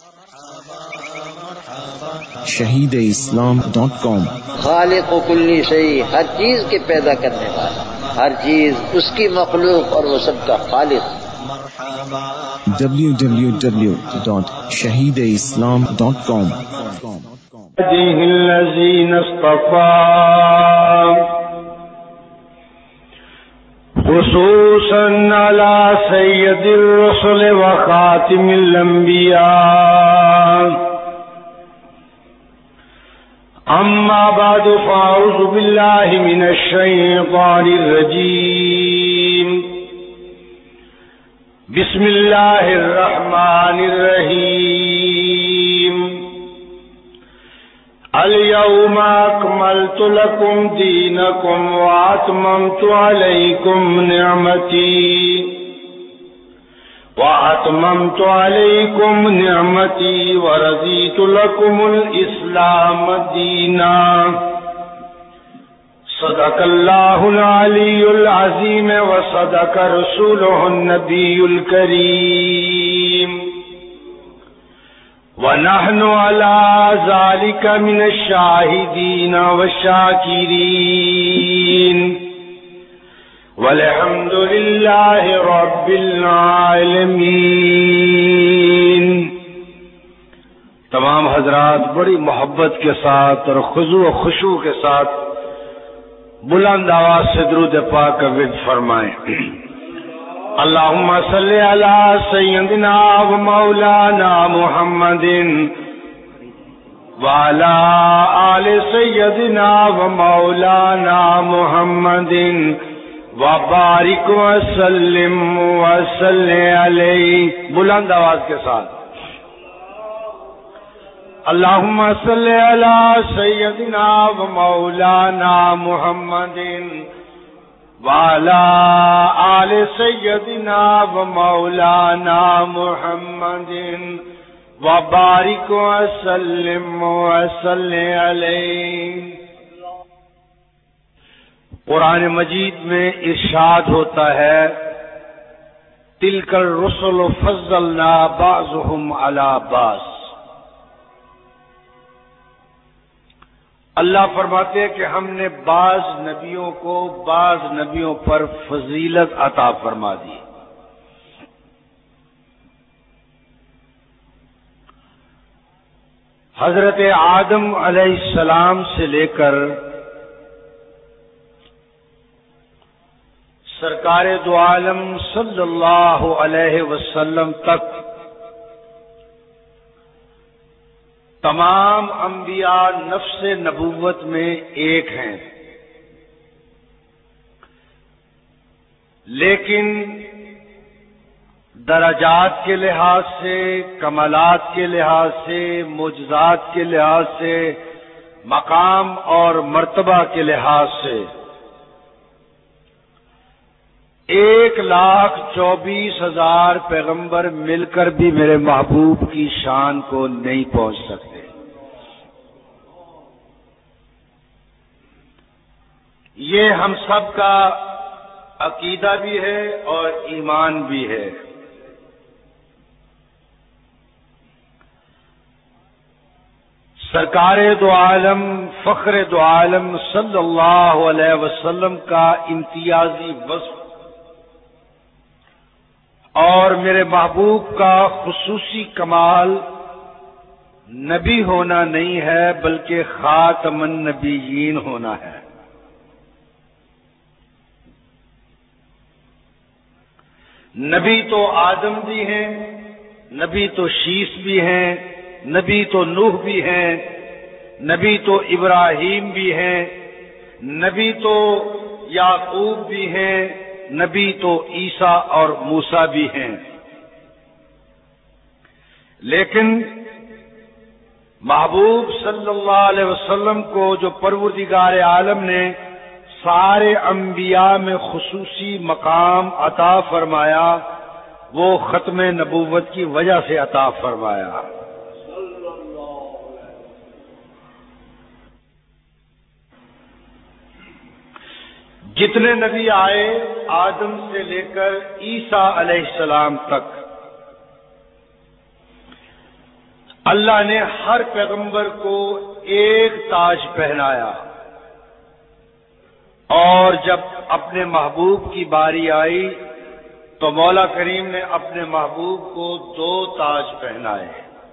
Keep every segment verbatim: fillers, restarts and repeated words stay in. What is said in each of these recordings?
شہید اسلام ڈاٹ کام۔ خالق و کلی شیء، ہر چیز کے پیدا کرنے والا، ہر چیز اس کی مخلوق اور وہ سب کا خالق۔ W W W dot Shaheed Islam dot کام۔ الذین اصطفیٰ خصوصاً علی سید الرسل و خاتم الانبیاء، اما بعد فاعوذ باللہ من الشیطان الرجیم، بسم اللہ الرحمن الرحیم، اليوم اکملت لکم دینکم واتممت علیکم نعمتی واتممت علیکم نعمتی ورضیت لکم الاسلام دینا۔ صدق اللہ العلی العظیم وصدق رسولہ النبی الکریم، ونحن على ذلك من الشاهدين والشاكرين، والحمد لله رب العالمين۔ تمام حضرات بڑی محبت کے ساتھ اور خضوع و خشوع کے ساتھ بلند آواز سے درود پاک کا ورد فرمائیں۔ اللہم صلی علی سیدنا و مولانا محمد وعلی آل سیدنا و مولانا محمد وبارک وسلم وصلی علیہ۔ بلند آواز کے ساتھ اللہم صلی علی سیدنا و مولانا محمد وعلى آل سيدنا ومولانا محمد وبارك وسلم وصلی علیہ۔ قرآن مجید میں ارشاد ہوتا ہے، تلک الرسل فضلنا بعضهم على بعض۔ اللہ فرماتے ہیں کہ ہم نے بعض نبیوں کو بعض نبیوں پر فضیلت عطا فرما دی۔ حضرت آدم علیہ السلام سے لے کر سرکار دو عالم صلی اللہ علیہ وسلم تک تمام انبیاء نفس نبوت میں ایک ہیں، لیکن درجات کے لحاظ سے، کمالات کے لحاظ سے، معجزات کے لحاظ سے، مقام اور مرتبہ کے لحاظ سے ایک لاکھ چوبیس ہزار پیغمبر مل کر بھی میرے محبوب کی شان کو نہیں پہنچ سکتے۔ یہ ہم سب کا عقیدہ بھی ہے اور ایمان بھی ہے۔ سرکار دو عالم فخر دو عالم صلی اللہ علیہ وسلم کا امتیازی وصف اور میرے محبوب کا خصوصی کمال نبی ہونا نہیں ہے بلکہ خاتم النبیین ہونا ہے۔ نبی تو آدم بھی ہیں، نبی تو شیس بھی ہیں، نبی تو نوح بھی ہیں، نبی تو ابراہیم بھی ہیں، نبی تو یعقوب بھی ہیں، نبی تو عیسیٰ اور موسیٰ بھی ہیں، لیکن محبوب صلی اللہ علیہ وسلم کو جو پروردگار عالم نے سارے انبیاء میں خصوصی مقام عطا فرمایا، وہ ختم نبوت کی وجہ سے عطا فرمایا۔ جتنے نبی آئے آدم سے لے کر عیسیٰ علیہ السلام تک، اللہ نے ہر پیغمبر کو ایک تاج پہنایا، اور جب اپنے محبوب کی باری آئی تو مولا کریم نے اپنے محبوب کو دو تاج پہنائے۔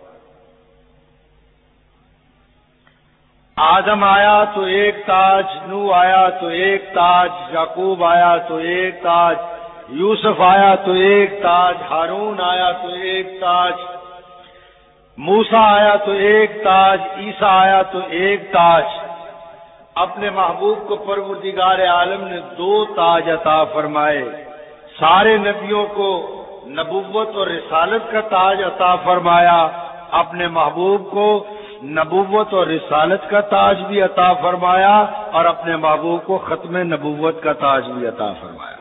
آدم آیا تو ایک تاج، نوح آیا تو ایک تاج، یعقوب آیا تو ایک تاج، یوسف آیا تو ایک تاج، ہارون آیا تو ایک تاج، موسیٰ آیا تو ایک تاج، عیسیٰ آیا تو ایک تاج۔ اپنے محبوب کو پروردگار عالم نے دو تاج عطا فرمائے۔ سارے نبیوں کو نبوت اور رسالت کا تاج عطا فرمایا، اپنے محبوب کو نبوت اور رسالت کا تاج بھی عطا فرمایا، اور اپنے محبوب کو ختم نبوت کا تاج بھی عطا فرمایا۔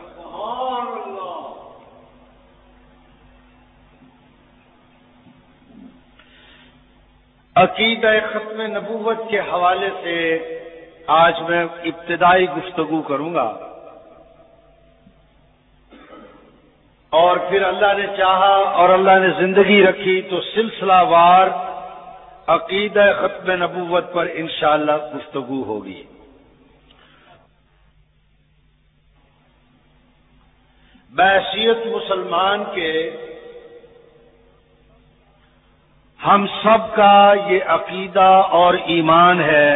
عقیدہ ختم نبوت کے حوالے سے آج میں ابتدائی گفتگو کروں گا، اور پھر اللہ نے چاہا اور اللہ نے زندگی رکھی تو سلسلہ وار عقیدہ ختم نبوت پر انشاءاللہ گفتگو ہوگی۔ بحیثیت مسلمان کے ہم سب کا یہ عقیدہ اور ایمان ہے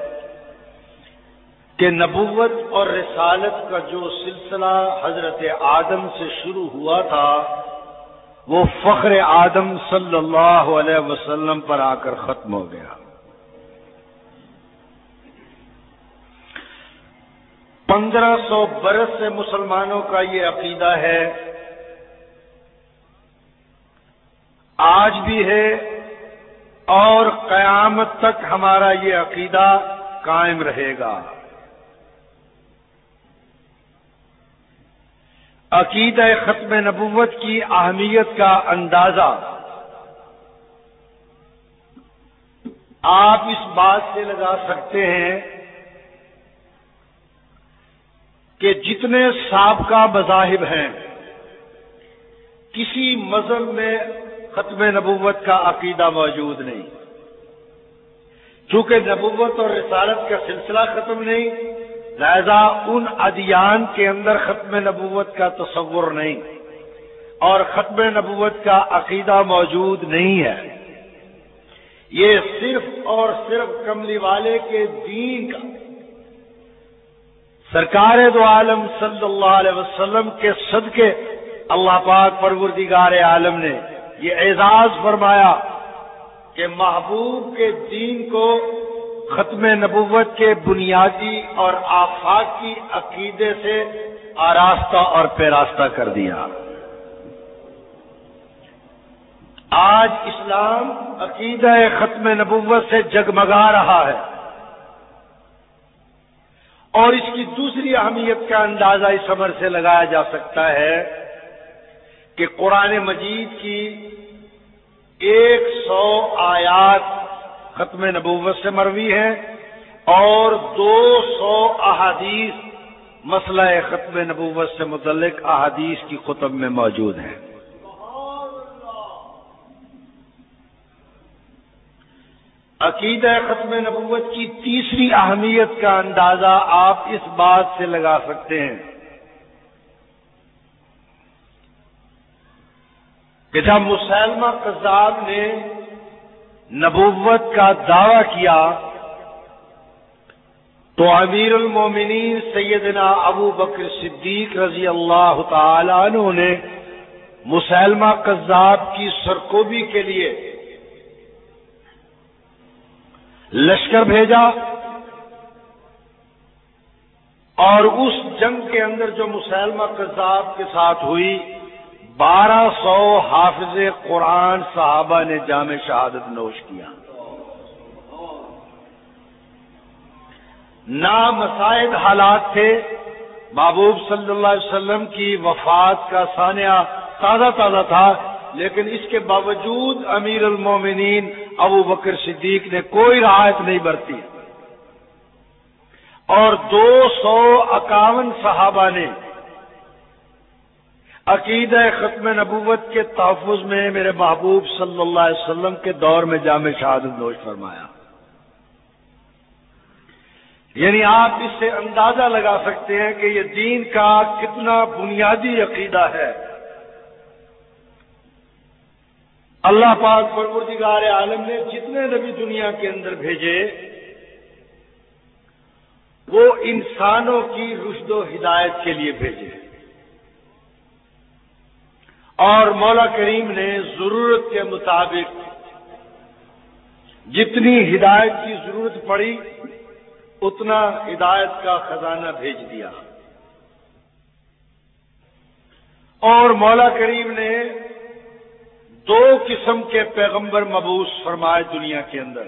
کہ نبوت اور رسالت کا جو سلسلہ حضرت آدم سے شروع ہوا تھا وہ فخر آدم صلی اللہ علیہ وسلم پر آ کر ختم ہو گیا۔ پندرہ سو برس سے مسلمانوں کا یہ عقیدہ ہے، آج بھی ہے، اور قیامت تک ہمارا یہ عقیدہ قائم رہے گا۔ عقیدہ ختم نبوت کی اہمیت کا اندازہ آپ اس بات سے لگا سکتے ہیں کہ جتنے سابقہ مذاہب ہیں کسی مذہب میں ختم نبوت کا عقیدہ موجود نہیں، چونکہ نبوت اور رسالت کا سلسلہ ختم نہیں، لہذا ان ادیان کے اندر ختم نبوت کا تصور نہیں، اور ختم نبوت کا عقیدہ موجود نہیں ہے۔ یہ صرف اور صرف کملی والے کے دین کا، سرکار دو عالم صلی اللہ علیہ وسلم کے صدقے اللہ پاک پروردگار عالم نے یہ اعزاز فرمایا کہ محبوب کے دین کو ختم نبوت کے بنیادی اور آفاقی عقیدے سے آراستہ اور پیراستہ کر دیا۔ آج اسلام عقیدہ ختم نبوت سے جگمگا رہا ہے، اور اس کی دوسری اہمیت کا اندازہ اس عمر سے لگایا جا سکتا ہے کہ قرآن مجید کی ایک سو آیات ختم نبوت سے مروی ہیں، اور دو سو احادیث مسئلہ ختم نبوت سے متعلق احادیث کی کتب میں موجود ہیں۔ عقیدہ ختم نبوت کی تیسری اہمیت کا اندازہ آپ اس بات سے لگا سکتے ہیں کہ جب مسیلمہ کذاب نے نبوت کا دعویٰ کیا تو امیر المومنین سیدنا ابو بکر صدیق رضی اللہ تعالی عنہ نے مسیلمہ کذاب کی سرکوبی کے لیے لشکر بھیجا، اور اس جنگ کے اندر جو مسیلمہ کذاب کے ساتھ ہوئی، بارہ سو حافظ قرآن صحابہ نے جام شہادت نوش کیا۔ نامساعد حالات تھے، محبوب صلی اللہ علیہ وسلم کی وفات کا سانحہ تازہ تازہ تھا، لیکن اس کے باوجود امیر المومنین ابو بکر صدیق نے کوئی رعایت نہیں برتی، اور دو سو اکاون صحابہ نے عقیدہ ختم نبوت کے تحفظ میں میرے محبوب صلی اللہ علیہ وسلم کے دور میں جام شہادت نوش فرمایا. یعنی آپ اس سے اندازہ لگا سکتے ہیں کہ یہ دین کا کتنا بنیادی عقیدہ ہے. اللہ پاک پروردگار عالم نے جتنے نبی دنیا کے اندر بھیجے وہ انسانوں کی رشد و ہدایت کے لیے بھیجے، اور مولا کریم نے ضرورت کے مطابق جتنی ہدایت کی ضرورت پڑی اتنا ہدایت کا خزانہ بھیج دیا. اور مولا کریم نے دو قسم کے پیغمبر مبعوث فرمائے دنیا کے اندر،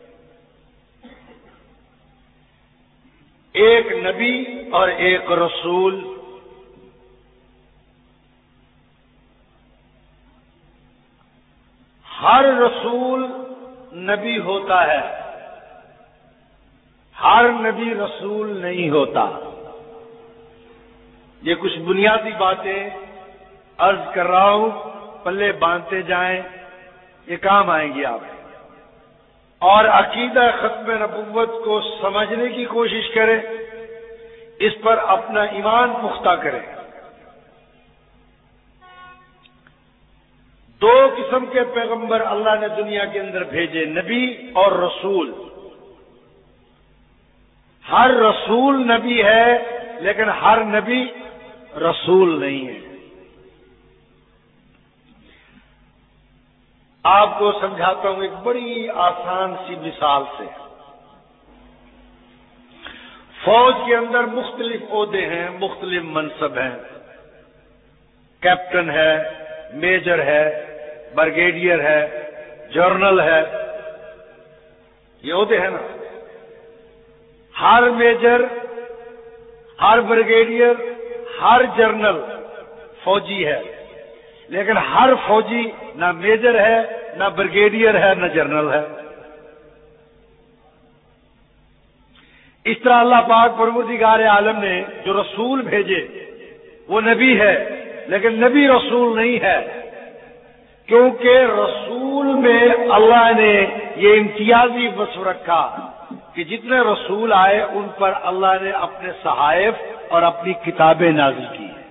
ایک نبی اور ایک رسول. ہر رسول نبی ہوتا ہے، ہر نبی رسول نہیں ہوتا. یہ کچھ بنیادی باتیں عرض کر رہا ہوں، پلے باندھتے جائیں، یہ کام آئیں گی آپ. اور عقیدہ ختم نبوت کو سمجھنے کی کوشش کریں، اس پر اپنا ایمان پختہ کریں. دو قسم کے پیغمبر اللہ نے دنیا کے اندر بھیجے، نبی اور رسول. ہر رسول نبی ہے لیکن ہر نبی رسول نہیں ہے. آپ کو سمجھاتا ہوں ایک بڑی آسان سی مثال سے. فوج کے اندر مختلف عہدے ہیں، مختلف منصب ہیں. کیپٹن ہے، میجر ہے، بریگیڈیئر ہے، جنرل ہے، یہ عہدے ہیں نا. ہر میجر، ہر بریگیڈیئر، ہر جنرل فوجی ہے، لیکن ہر فوجی نہ میجر ہے، نہ بریگیڈیئر ہے، نہ جنرل ہے. اس طرح اللہ پاک پروردگار عالم نے جو رسول بھیجے وہ نبی ہے لیکن نبی رسول نہیں ہے، کیونکہ رسول میں اللہ نے یہ امتیازی وصف رکھا کہ جتنے رسول آئے ان پر اللہ نے اپنے صحائف اور اپنی کتابیں نازل کی ہیں،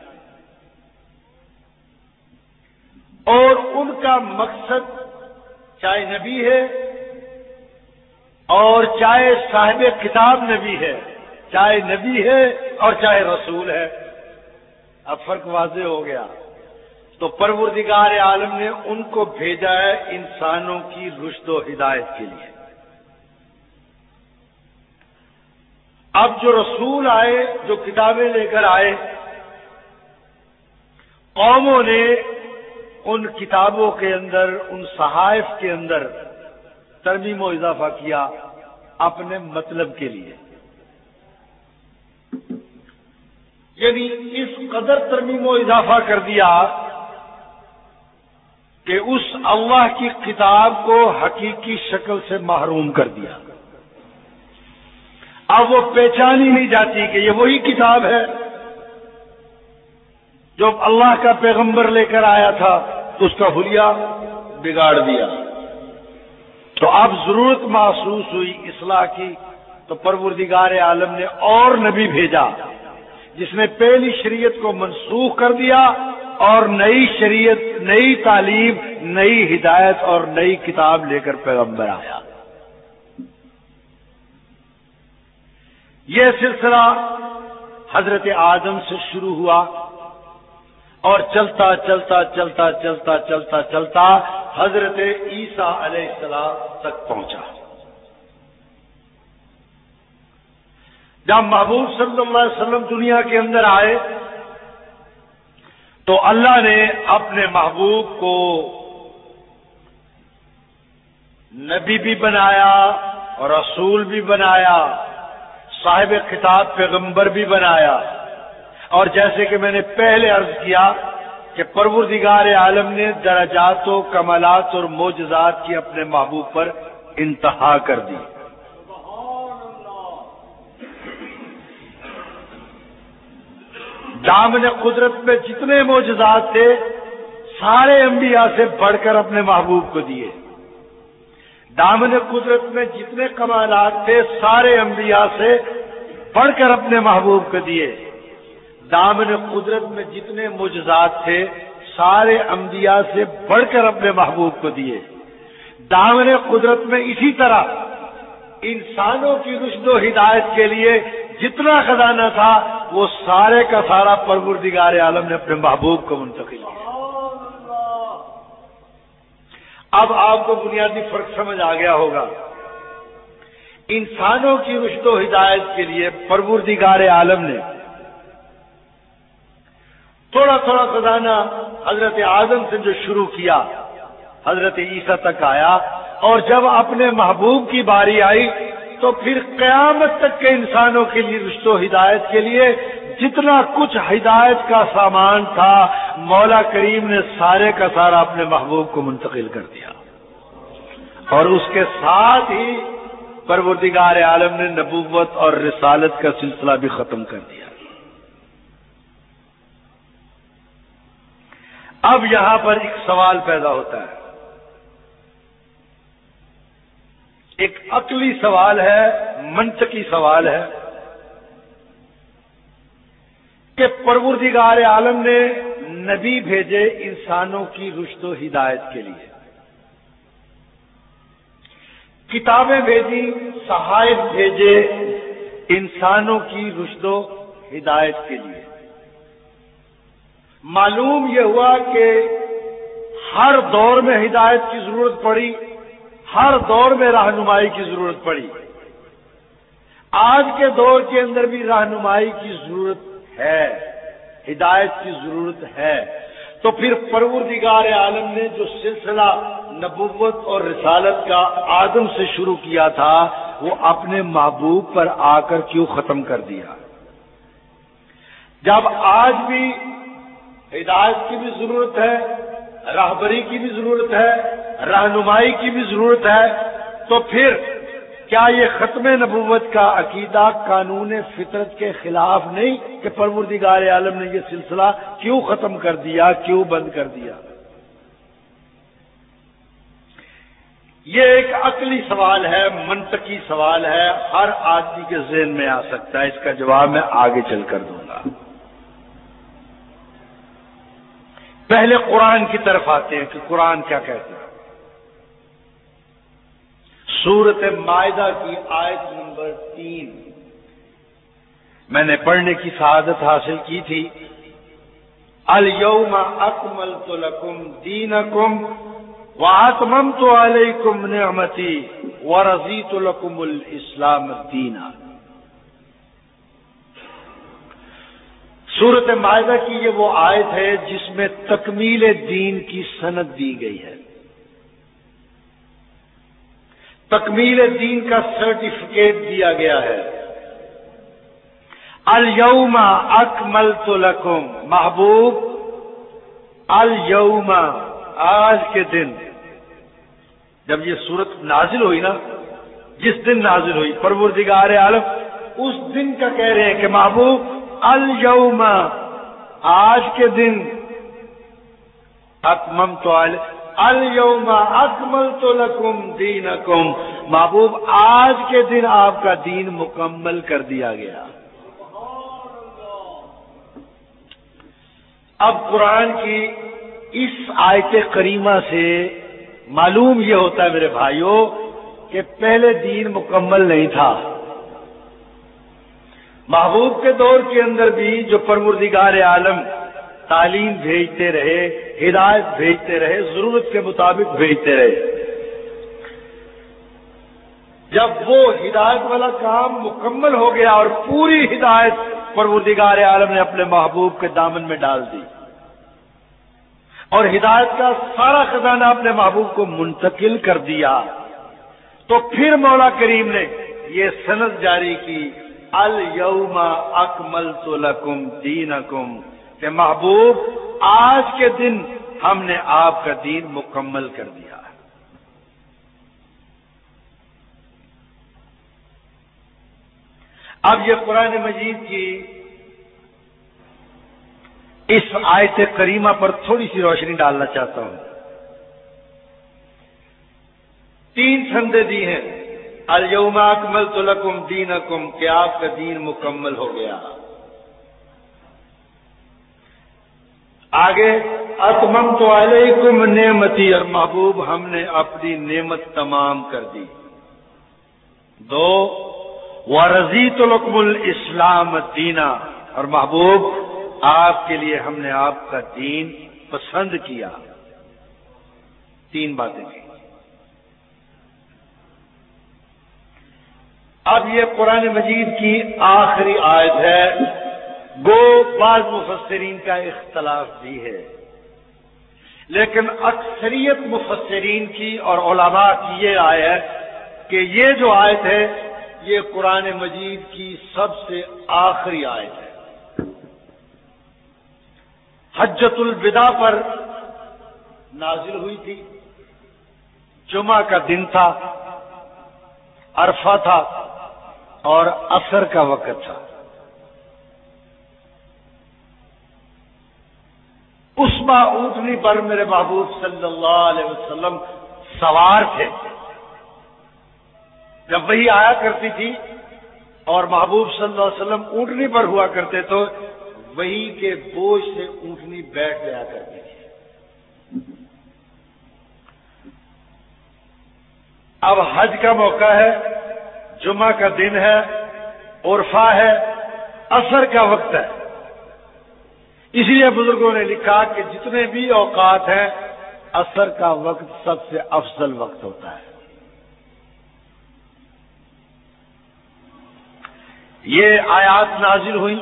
اور ان کا مقصد چاہے نبی ہے اور چاہے صاحب کتاب نبی ہے، چاہے نبی ہے اور چاہے رسول ہے. اب فرق واضح ہو گیا. تو پروردگار عالم نے ان کو بھیجا ہے انسانوں کی رشد و ہدایت کے لیے. اب جو رسول آئے، جو کتابیں لے کر آئے، قوموں نے ان کتابوں کے اندر، ان صحائف کے اندر ترمیم و اضافہ کیا اپنے مطلب کے لیے. یعنی اس قدر ترمیم و اضافہ کر دیا کہ اس اللہ کی کتاب کو حقیقی شکل سے محروم کر دیا. اب وہ پہچانی نہیں جاتی کہ یہ وہی کتاب ہے جو اللہ کا پیغمبر لے کر آیا تھا، تو اس کا حلیہ بگاڑ دیا. تو اب ضرورت محسوس ہوئی اصلاح کی، تو پروردگار عالم نے اور نبی بھیجا جس نے پہلی شریعت کو منسوخ کر دیا اور نئی شریعت، نئی تعلیم، نئی ہدایت اور نئی کتاب لے کر پیغمبر آیا. یہ سلسلہ حضرت آدم سے شروع ہوا اور چلتا چلتا چلتا چلتا چلتا چلتا حضرت عیسیٰ علیہ السلام تک پہنچا. جب محبوب صلی اللہ علیہ وسلم دنیا کے اندر آئے تو اللہ نے اپنے محبوب کو نبی بھی بنایا اور رسول بھی بنایا، صاحب خطاب پیغمبر بھی بنایا. اور جیسے کہ میں نے پہلے عرض کیا کہ پروردگار عالم نے درجات و کمالات اور معجزات کی اپنے محبوب پر انتہا کر دی. دامن قدرت میں جتنے معجزات تھے سارے انبیاء سے بڑھ کر اپنے محبوب کو دیے. دامن قدرت میں جتنے کمالات تھے سارے انبیاء سے بڑھ کر اپنے محبوب کو دیے. دامن قدرت میں جتنے معجزات تھے سارے انبیاء سے بڑھ کر اپنے محبوب کو دیے. دامن قدرت میں اسی طرح انسانوں کی رشد و ہدایت کے لیے جتنا خزانہ تھا وہ سارے کا سارا پروردگار عالم نے اپنے محبوب کو منتقل کیا. اب آپ کو بنیادی فرق سمجھ آ گیا ہوگا. انسانوں کی رشد و ہدایت کے لیے پروردگار عالم نے تھوڑا تھوڑا خزانہ حضرت آدم سے جو شروع کیا حضرت عیسیٰ تک آیا، اور جب اپنے محبوب کی باری آئی تو پھر قیامت تک کے انسانوں کے لیے رشد و ہدایت کے لیے جتنا کچھ ہدایت کا سامان تھا مولا کریم نے سارے کا سارا اپنے محبوب کو منتقل کر دیا. اور اس کے ساتھ ہی پروردگار عالم نے نبوت اور رسالت کا سلسلہ بھی ختم کر دیا. اب یہاں پر ایک سوال پیدا ہوتا ہے، ایک عقلی سوال ہے، منطقی سوال ہے کہ پروردگار عالم نے نبی بھیجے انسانوں کی رشد و ہدایت کے لیے، کتابیں بھیجی، صحائف بھیجے انسانوں کی رشد و ہدایت کے لیے. معلوم یہ ہوا کہ ہر دور میں ہدایت کی ضرورت پڑی، ہر دور میں رہنمائی کی ضرورت پڑی. آج کے دور کے اندر بھی رہنمائی کی ضرورت ہے، ہدایت کی ضرورت ہے. تو پھر پروردگار عالم نے جو سلسلہ نبوت اور رسالت کا آدم سے شروع کیا تھا وہ اپنے محبوب پر آ کر کیوں ختم کر دیا؟ جب آج بھی ہدایت کی بھی ضرورت ہے، راہبری کی بھی ضرورت ہے، رہنمائی کی بھی ضرورت ہے، تو پھر کیا یہ ختم نبوت کا عقیدہ قانون فطرت کے خلاف نہیں کہ پروردگار عالم نے یہ سلسلہ کیوں ختم کر دیا، کیوں بند کر دیا؟ یہ ایک عقلی سوال ہے، منطقی سوال ہے، ہر آدمی کے ذہن میں آ سکتا ہے. اس کا جواب میں آگے چل کر دوں گا. پہلے قرآن کی طرف آتے ہیں کہ قرآن کیا کہتا ہے. سورۃ مائدہ کی آیت نمبر تین میں نے پڑھنے کی سعادت حاصل کی تھی. الیوم اکملت لکم دینکم واتممت علیکم نعمتی ورضیت لکم الاسلام دینا. سورۃ مائدہ کی یہ وہ آیت ہے جس میں تکمیل دین کی سند دی گئی ہے، تکمیل دین کا سرٹیفکیٹ دیا گیا ہے. الیوم اکملت لکم، محبوب الیوم، آج کے دن. جب یہ سورت نازل ہوئی نا، جس دن نازل ہوئی، پروردگار عالم اس دن کا کہہ رہے ہیں کہ محبوب الیوم، آج کے دن، اتممت علیکم، الیوم اکملت لکم دینکم، محبوب آج کے دن آپ کا دین مکمل کر دیا گیا. اب قرآن کی اس آیت کریمہ سے معلوم یہ ہوتا ہے میرے بھائیوں کہ پہلے دین مکمل نہیں تھا. محبوب کے دور کے اندر بھی جو پروردگار عالم تعلیم بھیجتے رہے، ہدایت بھیجتے رہے، ضرورت کے مطابق بھیجتے رہے. جب وہ ہدایت والا کام مکمل ہو گیا اور پوری ہدایت پروردگار عالم نے اپنے محبوب کے دامن میں ڈال دی اور ہدایت کا سارا خزانہ اپنے محبوب کو منتقل کر دیا، تو پھر مولا کریم نے یہ سند جاری کی الیوم اکملت لکم دینکم، کہ محبوب آج کے دن ہم نے آپ کا دین مکمل کر دیا. اب یہ قرآن مجید کی اس آیت کریمہ پر تھوڑی سی روشنی ڈالنا چاہتا ہوں. تین سندیں دی ہیں. الیوم اکملت لکم دینکم کہ آپ کا دین مکمل ہو گیا. آگے اتممت علیکم نعمتی اور محبوب ہم نے اپنی نعمت تمام کر دی. دو ورضیت لکم الاسلام دینا اور محبوب آپ کے لیے ہم نے آپ کا دین پسند کیا. تین باتیں کی. اب یہ قرآن مجید کی آخری آیت ہے. گو بعض مفسرین کا اختلاف بھی ہے، لیکن اکثریت مفسرین کی اور علماء کی یہ رائے ہے کہ یہ جو آیت ہے یہ قرآن مجید کی سب سے آخری آیت ہے. حجۃ الوداع پر نازل ہوئی تھی. جمعہ کا دن تھا، عرفہ تھا اور عصر کا وقت تھا. اسما اونٹنی پر میرے محبوب صلی اللہ علیہ وسلم سوار تھے. جب وہی آیا کرتی تھی اور محبوب صلی اللہ علیہ وسلم اونٹنی پر ہوا کرتے تو وہی کے بوجھ سے اونٹنی بیٹھ جایا کرتی تھی. اب حج کا موقع ہے، جمعہ کا دن ہے، عرفہ ہے، عصر کا وقت ہے. اس لیے بزرگوں نے لکھا کہ جتنے بھی اوقات ہیں عصر کا وقت سب سے افضل وقت ہوتا ہے. یہ آیات نازل ہوئی.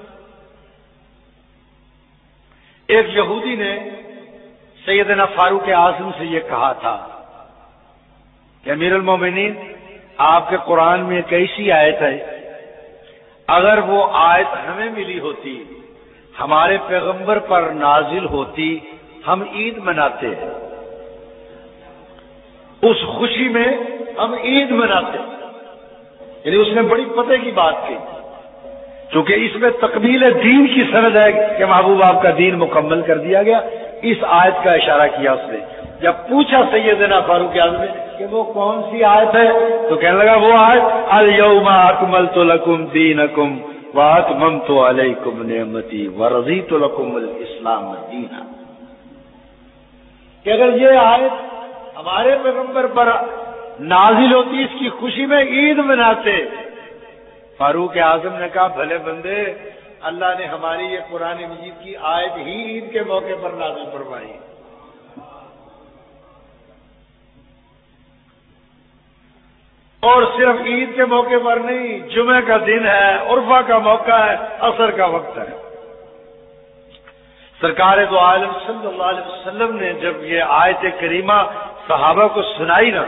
ایک یہودی نے سیدنا فاروق اعظم سے یہ کہا تھا کہ امیر المومنین آپ کے قرآن میں ایک ایسی آیت ہے، اگر وہ آیت ہمیں ملی ہوتی، ہمارے پیغمبر پر نازل ہوتی، ہم عید مناتے ہیں، اس خوشی میں ہم عید مناتے. یعنی اس نے بڑی پتے کی بات کی، چونکہ اس میں تکمیل دین کی سند ہے کہ محبوب آپ کا دین مکمل کر دیا گیا. اس آیت کا اشارہ کیا اس نے. جب پوچھا سیدنا فاروق اعظم نے کہ وہ کون سی آیت ہے تو کہنے لگا وہ آیت الیوم اکملت لکم دینکم واتممت علیکم نعمتی ورضیت لکم الاسلام دینا. کہ اگر یہ آیت ہمارے پیغمبر پر نازل ہوتی اس کی خوشی میں عید مناتے. فاروق اعظم نے کہا بھلے بندے، اللہ نے ہماری یہ قرآن مجید کی آیت ہی عید کے موقع پر نازل فرمائی. اور صرف عید کے موقع پر نہیں، جمعہ کا دن ہے، عرفہ کا موقع ہے، عصر کا وقت ہے. سرکار دو عالم صلی اللہ علیہ وسلم نے جب یہ آیت کریمہ صحابہ کو سنائی نا،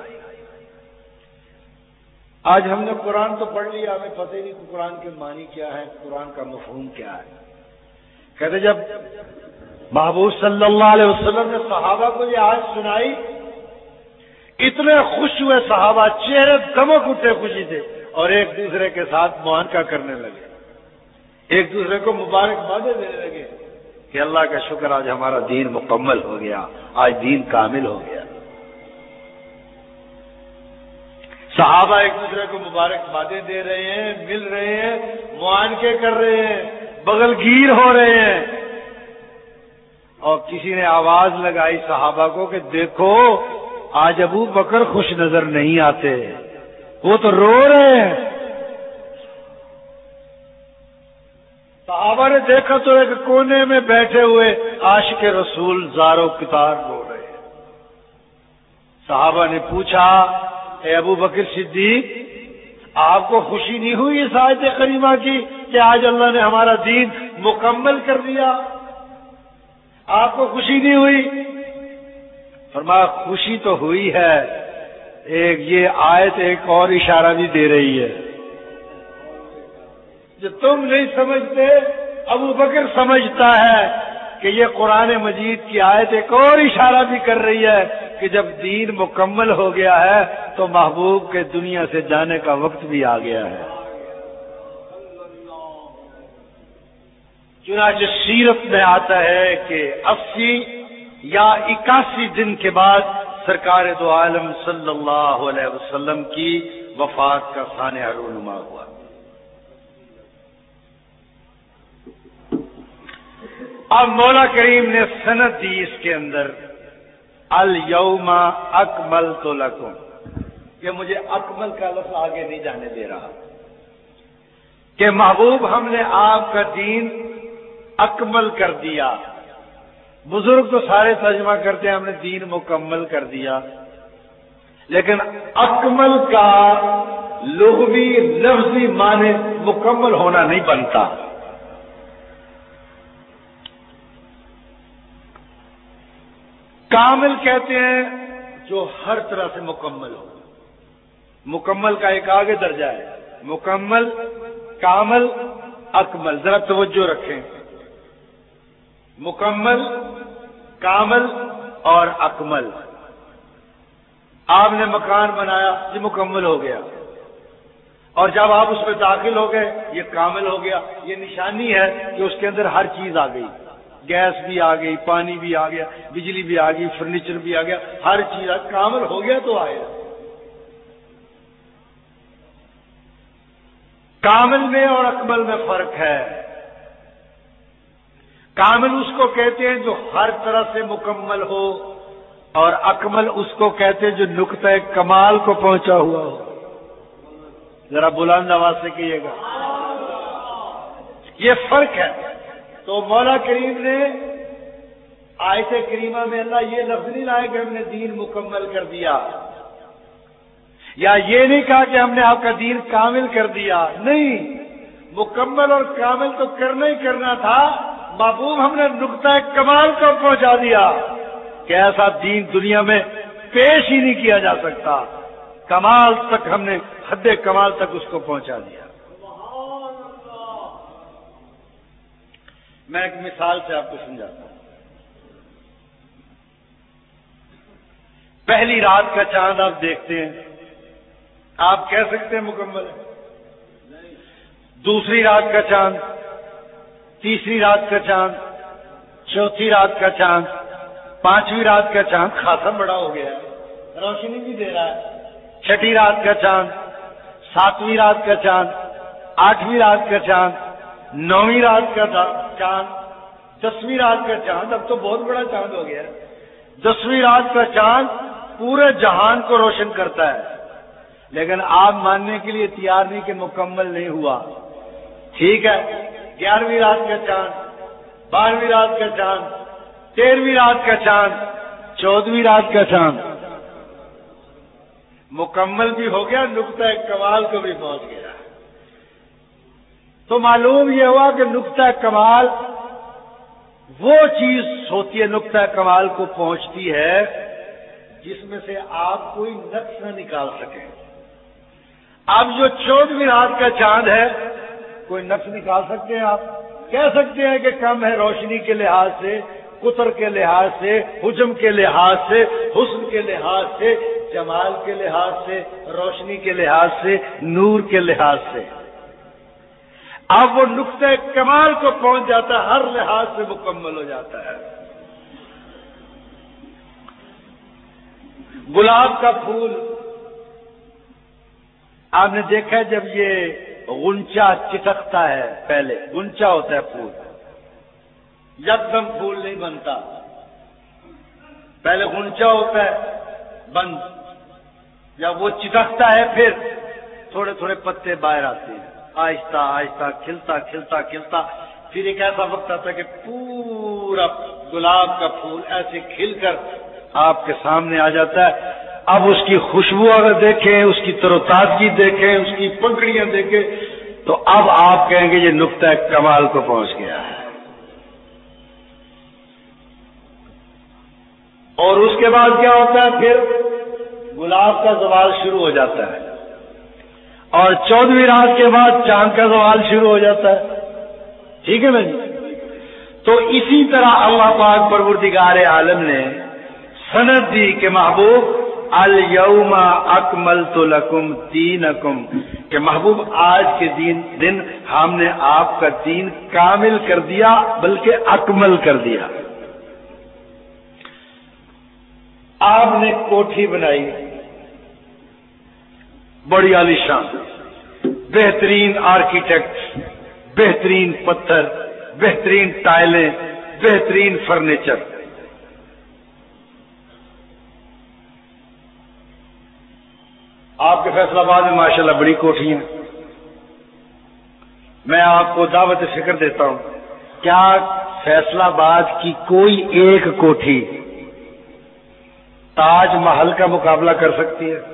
آج ہم نے قرآن تو پڑھ لیا، ہمیں پتہ نہیں کہ قرآن کے معنی کیا ہے، قرآن کا مفہوم کیا ہے. کہتے جب محبوب صلی اللہ علیہ وسلم نے صحابہ کو یہ آیت سنائی، اتنے خوش ہوئے صحابہ، چہرے دمک اٹھے خوشی سے، اور ایک دوسرے کے ساتھ معانقہ کرنے لگے، ایک دوسرے کو مبارکبادیں دینے لگے کہ اللہ کا شکر آج ہمارا دین مکمل ہو گیا، آج دین کامل ہو گیا. صحابہ ایک دوسرے کو مبارکبادیں دے رہے ہیں، مل رہے ہیں، معانقے کر رہے ہیں، بغل گیر ہو رہے ہیں. اور کسی نے آواز لگائی صحابہ کو کہ دیکھو آج ابو بکر خوش نظر نہیں آتے، وہ تو رو رہے ہیں. صحابہ نے دیکھا تو ایک کونے میں بیٹھے ہوئے عاشق رسول زارو کتار رو رہے ہیں. صحابہ نے پوچھا اے ابو بکر صدیق، آپ کو خوشی نہیں ہوئی اس آیت کریمہ کی کہ آج اللہ نے ہمارا دین مکمل کر دیا؟ آپ کو خوشی نہیں ہوئی؟ فرمایا خوشی تو ہوئی ہے، ایک یہ آیت ایک اور اشارہ بھی دے رہی ہے جو تم نہیں سمجھتے، ابو بکر سمجھتا ہے کہ یہ قرآن مجید کی آیت ایک اور اشارہ بھی کر رہی ہے کہ جب دین مکمل ہو گیا ہے تو محبوب کے دنیا سے جانے کا وقت بھی آ گیا ہے. چنانچہ سیرت میں آتا ہے کہ اسی یا اکاسی دن کے بعد سرکار دو عالم صلی اللہ علیہ وسلم کی وفات کا سانحہ رونما ہوا۔ اب مولا کریم نے سند دی اس کے اندر، الیوم اکملت لکم، کہ مجھے اکمل کا لفظ آگے نہیں جانے دے رہا، کہ محبوب ہم نے آپ کا دین اکمل کر دیا۔ بزرگ تو سارے ترجمہ کرتے ہیں ہم نے دین مکمل کر دیا، لیکن اکمل کا لغوی لفظی معنی مکمل ہونا نہیں بنتا۔ کامل کہتے ہیں جو ہر طرح سے مکمل ہو۔ مکمل کا ایک آگے درجہ ہے، مکمل، کامل، اکمل۔ ذرا توجہ رکھیں، مکمل، کامل اور اکمل۔ آپ نے مکان بنایا، یہ مکمل ہو گیا، اور جب آپ اس میں داخل ہو گئے یہ کامل ہو گیا۔ یہ نشانی ہے کہ اس کے اندر ہر چیز آ گئی، گیس بھی آ گئی، پانی بھی آ گیا، بجلی بھی آ گئی، فرنیچر بھی آ گیا، ہر چیز کامل ہو گیا تو آیا۔ کامل میں اور اکمل میں فرق ہے۔ کامل اس کو کہتے ہیں جو ہر طرح سے مکمل ہو، اور اکمل اس کو کہتے ہیں جو نقطہ کمال کو پہنچا ہوا ہو۔ ذرا بلند آواز سے کہیے گا، یہ فرق ہے۔ تو مولا کریم نے آیت کریمہ میں اللہ یہ لفظ نہیں لائے کہ ہم نے دین مکمل کر دیا، یا یہ نہیں کہا کہ ہم نے آپ کا دین کامل کر دیا، نہیں، مکمل اور کامل تو کرنا ہی کرنا تھا۔ محبوب ہم نے نقطہ کمال کو پہنچا دیا کہ ایسا دین دنیا میں پیش ہی نہیں کیا جا سکتا، کمال تک ہم نے، حد کمال تک اس کو پہنچا دیا۔ میں ایک مثال سے آپ کو سمجھاتا ہوں۔ پہلی رات کا چاند آپ دیکھتے ہیں، آپ کہہ سکتے ہیں مکمل ہے؟ دوسری رات کا چاند، تیسری رات کا چاند، چوتھی رات کا چاند، پانچویں رات کا چاند خاصا بڑا ہو گیا ہے، روشنی بھی دے رہا ہے۔ چھٹی رات کا چاند، ساتویں رات کا چاند، آٹھویں رات کا چاند، نویں رات کا چاند، دسویں رات کا چاند، اب تو بہت بڑا چاند ہو گیا ہے۔ دسویں رات کا چاند پورے جہان کو روشن کرتا ہے، لیکن آپ ماننے کے لیے تیار نہیں کہ مکمل نہیں ہوا۔ ٹھیک ہے، گیارہویں رات کا چاند، بارہویں رات کا چاند، تیرہویں رات کا چاند، چودہویں رات کا چاند مکمل بھی ہو گیا، نقطہ کمال کو بھی پہنچ گیا۔ تو معلوم یہ ہوا کہ نقطہ کمال وہ چیز ہوتی ہے، نقطہ کمال کو پہنچتی ہے جس میں سے آپ کوئی نقص نہ نکال سکیں۔ اب جو چودہویں رات کا چاند ہے، کوئی نقص نکال سکتے ہیں؟ آپ کہہ سکتے ہیں کہ کم ہے روشنی کے لحاظ سے، قطر کے لحاظ سے، حجم کے لحاظ سے، حسن کے لحاظ سے، جمال کے لحاظ سے، روشنی کے لحاظ سے، نور کے لحاظ سے۔ اب وہ نقطہ کمال کو پہنچ جاتا ہے، ہر لحاظ سے مکمل ہو جاتا ہے۔ گلاب کا پھول آپ نے دیکھا ہے، جب یہ غنچہ چٹکتا ہے، پہلے غنچہ ہوتا ہے پھول، یکدم پھول نہیں بنتا، پہلے غنچہ ہوتا ہے بند، جب وہ چٹکتا ہے پھر تھوڑے تھوڑے پتے باہر آتے ہیں، آہستہ آہستہ کھلتا کھلتا کھلتا، پھر ایک ایسا وقت آتا ہے کہ پورا گلاب کا پھول ایسے کھل کر آپ کے سامنے آ جاتا ہے۔ اب اس کی خوشبو اگر دیکھیں، اس کی تر و تازگی دیکھیں، اس کی پنکھڑیاں دیکھیں، تو اب آپ کہیں گے یہ نقطہ کمال کو پہنچ گیا ہے۔ اور اس کے بعد کیا ہوتا ہے؟ پھر گلاب کا زوال شروع ہو جاتا ہے، اور چودہویں رات کے بعد چاند کا زوال شروع ہو جاتا ہے۔ ٹھیک ہے نا جی؟ تو اسی طرح اللہ پاک پروردگار عالم نے سند دی کہ محبوب الیوم اکملت لکم دینکم، کہ محبوب آج کے دن دن ہم نے آپ کا دین کامل کر دیا، بلکہ اکمل کر دیا۔ آپ نے کوٹھی بنائی بڑی عالیشان، بہترین آرکیٹیکٹ، بہترین پتھر، بہترین ٹائلیں، بہترین فرنیچر۔ آپ کے فیصلہ آباد میں ماشاءاللہ بڑی کوٹھیاں، میں آپ کو دعوت فکر دیتا ہوں، کیا فیصلہ آباد کی کوئی ایک کوٹھی تاج محل کا مقابلہ کر سکتی ہے؟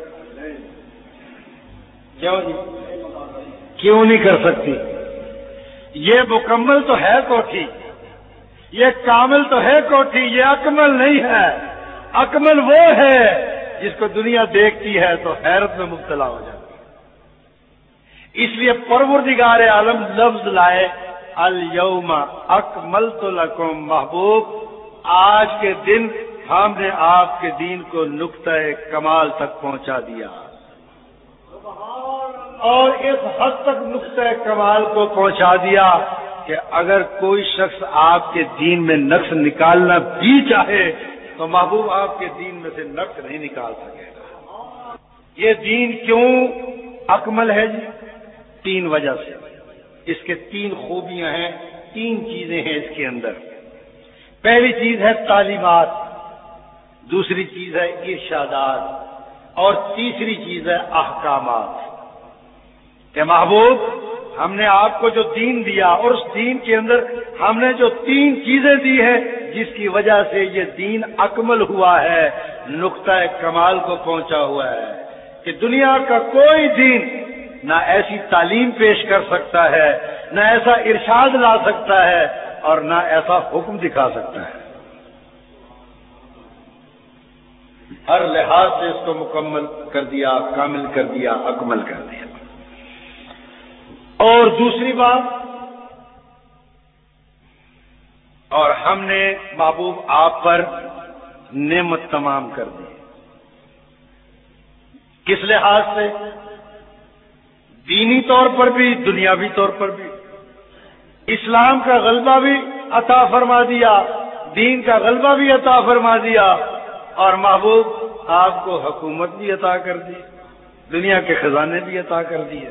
کیوں جی؟ کیوں نہیں کر سکتی؟ یہ مکمل تو ہے کوٹھی، یہ کامل تو ہے کوٹھی، یہ اکمل نہیں ہے۔ اکمل وہ ہے جس کو دنیا دیکھتی ہے تو حیرت میں مبتلا ہو جاتی ہے۔ اس لیے پروردگار عالم لفظ لائے الیوم اکملت لکم، محبوب آج کے دن ہم نے آپ کے دین کو نقطہ کمال تک پہنچا دیا، اور اس حد تک نقطہ کمال کو پہنچا دیا کہ اگر کوئی شخص آپ کے دین میں نقص نکالنا بھی چاہے تو محبوب آپ کے دین میں سے نقص نہیں نکال سکے گا۔ یہ دین کیوں اکمل ہے جی؟ تین وجہ سے۔ اس کے تین خوبیاں ہیں، تین چیزیں ہیں اس کے اندر۔ پہلی چیز ہے تعلیمات، دوسری چیز ہے ارشادات، اور تیسری چیز ہے احکامات۔ کہ محبوب ہم نے آپ کو جو دین دیا اور اس دین کے اندر ہم نے جو تین چیزیں دی ہیں جس کی وجہ سے یہ دین اکمل ہوا ہے، نقطہ کمال کو پہنچا ہوا ہے، کہ دنیا کا کوئی دین نہ ایسی تعلیم پیش کر سکتا ہے، نہ ایسا ارشاد لا سکتا ہے، اور نہ ایسا حکم دکھا سکتا ہے۔ ہر لحاظ سے اس کو مکمل کر دیا، کامل کر دیا، اکمل کر دیا۔ اور دوسری بات، اور ہم نے محبوب آپ پر نعمت تمام کر دی۔ کس لحاظ سے؟ دینی طور پر بھی، دنیاوی طور پر بھی۔ اسلام کا غلبہ بھی عطا فرما دیا، دین کا غلبہ بھی عطا فرما دیا، اور محبوب آپ کو حکومت بھی عطا کر دی، دنیا کے خزانے بھی عطا کر دیے۔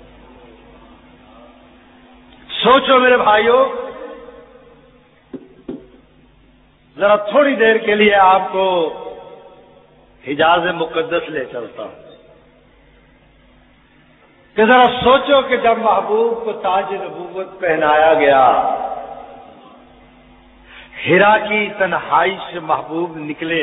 سوچو میرے بھائیوں، ذرا تھوڑی دیر کے لیے آپ کو حجاز مقدس لے چلتا ہوں کہ ذرا سوچو کہ جب محبوب کو تاج نبوت پہنایا گیا، ہرا کی تنہائی سے محبوب نکلے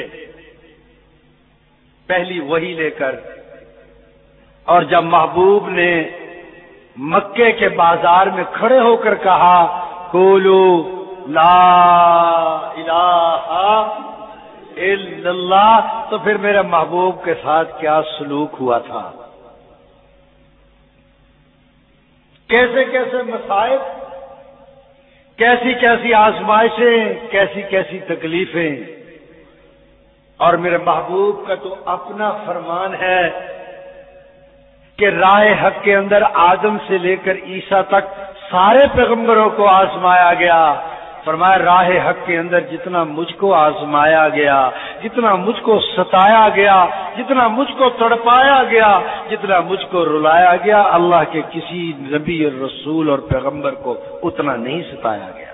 پہلی وحی لے کر، اور جب محبوب نے مکے کے بازار میں کھڑے ہو کر کہا قولو لا الہ الا اللہ، تو پھر میرے محبوب کے ساتھ کیا سلوک ہوا تھا، کیسے کیسے مصائب، کیسی کیسی آزمائشیں، کیسی کیسی تکلیفیں۔ اور میرے محبوب کا تو اپنا فرمان ہے کہ راہ حق کے اندر آدم سے لے کر عیسیٰ تک سارے پیغمبروں کو آزمایا گیا۔ فرمایا راہ حق کے اندر جتنا مجھ کو آزمایا گیا، جتنا مجھ کو ستایا گیا، جتنا مجھ کو تڑپایا گیا، جتنا مجھ کو رلایا گیا، اللہ کے کسی نبی اور رسول اور پیغمبر کو اتنا نہیں ستایا گیا۔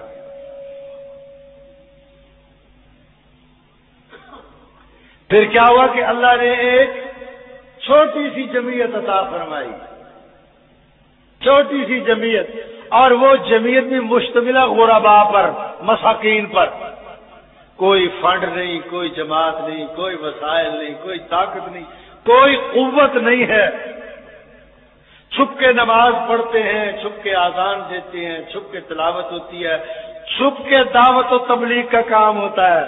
پھر کیا ہوا کہ اللہ نے ایک چھوٹی سی جمعیت عطا فرمائی، چھوٹی سی جمعیت، اور وہ جمعیت بھی مشتمل غرباء پر، مساکین پر۔ کوئی فنڈ نہیں، کوئی جماعت نہیں، کوئی وسائل نہیں، کوئی طاقت نہیں، کوئی قوت نہیں ہے۔ چھپ کے نماز پڑھتے ہیں، چھپ کے اذان دیتے ہیں، چھپ کے تلاوت ہوتی ہے، چھپ کے دعوت و تبلیغ کا کام ہوتا ہے۔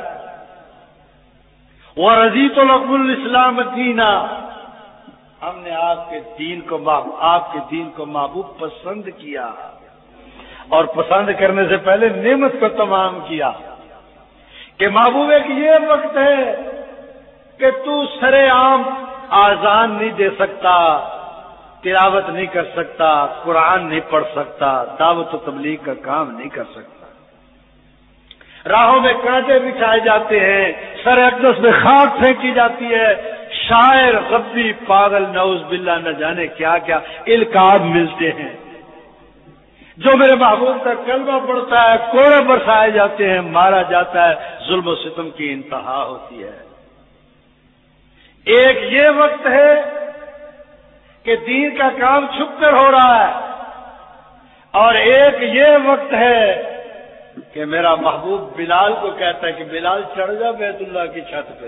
وَرَضِيتُ لَكُمُ الْإِسْلَامَ دِينًا، ہم نے آپ کے دین کو آپ کے دین کو محبوب پسند کیا، اور پسند کرنے سے پہلے نعمت کو تمام کیا کہ محبوب ایک یہ وقت ہے کہ تو سرے عام آذان نہیں دے سکتا، تلاوت نہیں کر سکتا، قرآن نہیں پڑھ سکتا، دعوت و تبلیغ کا کام نہیں کر سکتا، راہوں میں کانٹے بچھائے جاتے ہیں، سر اقدس میں خاک پھینکی جاتی ہے، شاعر، غبی، پاگل، نعوذ باللہ نہ جانے کیا کیا القاب ملتے ہیں، جو میرے محبوب کا کلمہ پڑتا ہے کوڑے برسائے جاتے ہیں، مارا جاتا ہے، ظلم و ستم کی انتہا ہوتی ہے۔ ایک یہ وقت ہے کہ دین کا کام چھپ کر ہو رہا ہے، اور ایک یہ وقت ہے کہ میرا محبوب بلال کو کہتا ہے کہ بلال چڑھ جا بیت اللہ کی چھت پہ۔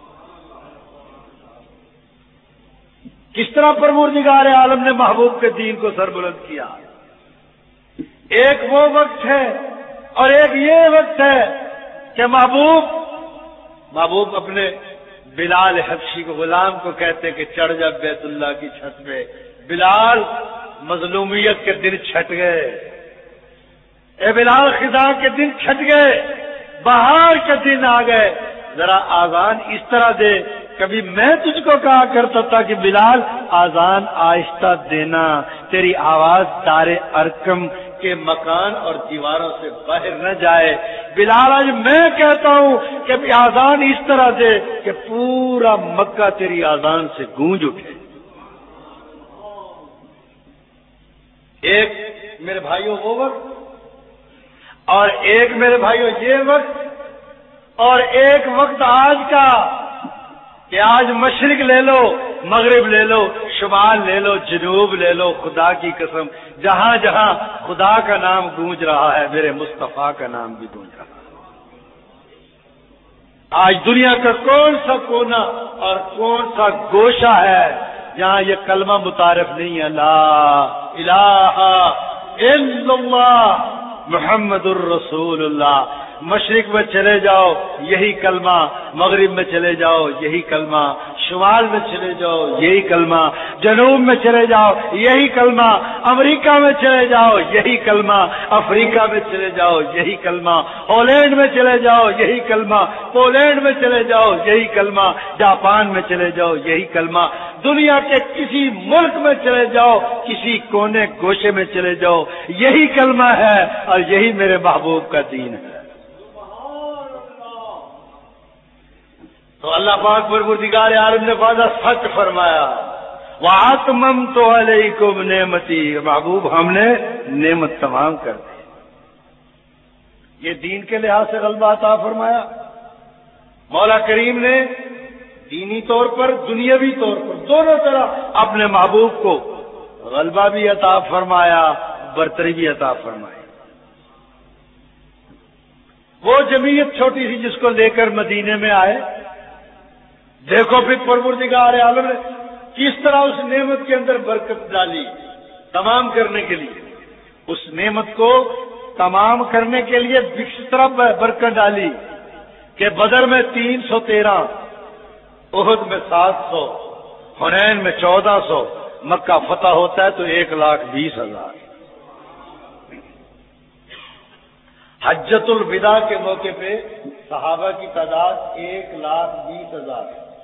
کس طرح پروردگار عالم نے محبوب کے دین کو سربلند کیا۔ ایک وہ وقت ہے اور ایک یہ وقت ہے کہ محبوب محبوب اپنے بلال حبشی کو، غلام کو کہتے کہ چڑھ جا بیت اللہ کی چھت پہ۔ بلال، مظلومیت کے دن چھٹ گئے، اے بلال خزاں کے دن چھٹ گئے، بہار کے دن آ گئے، ذرا آذان اس طرح دے۔ کبھی میں تجھ کو کہا کرتا تھا کہ بلال آذان آہستہ دینا، تیری آواز دار ارکم کے مکان اور دیواروں سے باہر نہ جائے۔ بلال آج میں کہتا ہوں کہ آذان اس طرح دے کہ پورا مکہ تیری آذان سے گونج اٹھے۔ ایک میرے بھائیوں وہ وقت، اور ایک میرے بھائیوں یہ وقت، اور ایک وقت آج کا کہ آج مشرق لے لو، مغرب لے لو، شمال لے لو، جنوب لے لو، خدا کی قسم جہاں جہاں خدا کا نام گونج رہا ہے میرے مصطفیٰ کا نام بھی گونج رہا ہے۔ آج دنیا کا کون سا کونا اور کون سا گوشہ ہے جہاں یہ کلمہ متعارف نہیں ہے، لا الہ الا اللہ محمد الرسول اللہ۔ مشرق میں چلے جاؤ یہی کلمہ، مغرب میں چلے جاؤ یہی کلمہ، شمال میں چلے جاؤ یہی کلمہ، جنوب میں چلے جاؤ یہی کلمہ، امریکہ میں چلے جاؤ یہی کلمہ، افریقہ میں چلے جاؤ یہی کلمہ، ہالینڈ میں چلے جاؤ یہی کلمہ، پولینڈ میں چلے جاؤ یہی کلمہ، جاپان میں چلے جاؤ یہی کلمہ، دنیا کے کسی ملک میں چلے جاؤ، کسی کونے گوشے میں چلے جاؤ، یہی کلمہ ہے اور یہی میرے محبوب کا دین ہے۔ تو اللہ پاک پروردگار عالم نے وعدہ سچ فرمایا، وَأَتْمَمْتُ عَلَيْكُمْ نِعْمَتِي، محبوب ہم نے نعمت تمام کر دی۔ یہ دین کے لحاظ سے غلبہ عطا فرمایا مولا کریم نے، دینی طور پر، دنیاوی طور پر، دونوں طرح اپنے محبوب کو غلبہ بھی عطا فرمایا، برتری بھی عطا فرمائی۔ وہ جمعیت چھوٹی سی جس کو لے کر مدینے میں آئے، دیکھو پھر پروردگار عالم نے کس طرح اس نعمت کے اندر برکت ڈالی تمام کرنے کے لیے، اس نعمت کو تمام کرنے کے لیے کس طرح برکت ڈالی کہ بدر میں تین سو تیرہ، احد میں سات سو، حنین میں چودہ سو، مکہ فتح ہوتا ہے تو ایک لاکھ بیس ہزار۔ حجۃ الوداع کے موقع پہ صحابہ کی تعداد ایک لاکھ بیس ہزار۔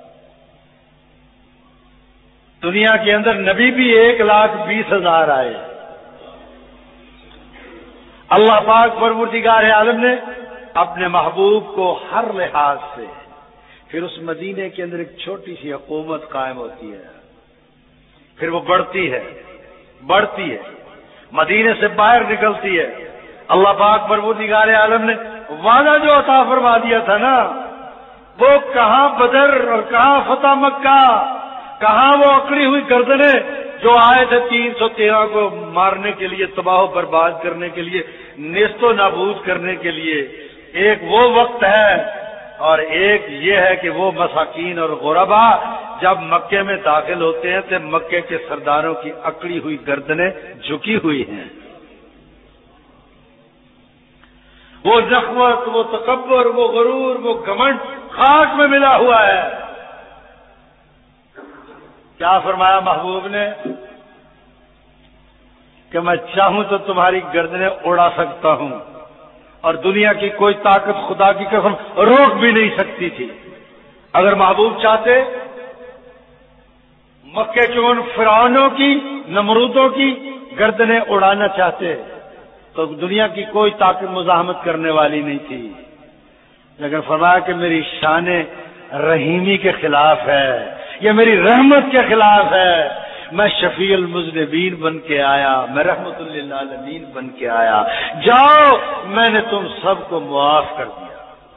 دنیا کے اندر نبی بھی ایک لاکھ بیس ہزار آئے۔ اللہ پاک پروردگار عالم نے اپنے محبوب کو ہر لحاظ سے، پھر اس مدینے کے اندر ایک چھوٹی سی حکومت قائم ہوتی ہے، پھر وہ بڑھتی ہے بڑھتی ہے مدینے سے باہر نکلتی ہے۔ اللہ پاک پروردگار عالم نے وعدہ جو عطا فرما دیا تھا نا، وہ کہاں بدر اور کہاں فتح مکہ، کہاں وہ اکڑی ہوئی گردنیں جو آئے تھے تین سو تیرہ کو مارنے کے لیے، تباہ و برباد کرنے کے لیے، نیست و نابود کرنے کے لیے۔ ایک وہ وقت ہے اور ایک یہ ہے کہ وہ مساکین اور غربا جب مکے میں داخل ہوتے ہیں تو مکے کے سرداروں کی اکڑی ہوئی گردنیں جھکی ہوئی ہیں۔ وہ نخوت، وہ تکبر، وہ غرور، وہ گھمنڈ خاک میں ملا ہوا ہے۔ کیا فرمایا محبوب نے کہ میں چاہوں تو تمہاری گردنیں اڑا سکتا ہوں، اور دنیا کی کوئی طاقت خدا کی قسم روک بھی نہیں سکتی تھی۔ اگر محبوب چاہتے مکے کے ان فرعونوں کی، نمرودوں کی گردنیں اڑانا چاہتے تو دنیا کی کوئی طاقت مزاحمت کرنے والی نہیں تھی، لیکن فرمایا کہ میری شان رحیمی کے خلاف ہے، یہ میری رحمت کے خلاف ہے، میں شفیع المذنبین بن کے آیا، میں رحمت للعالمین بن کے آیا، جاؤ میں نے تم سب کو معاف کر دیا۔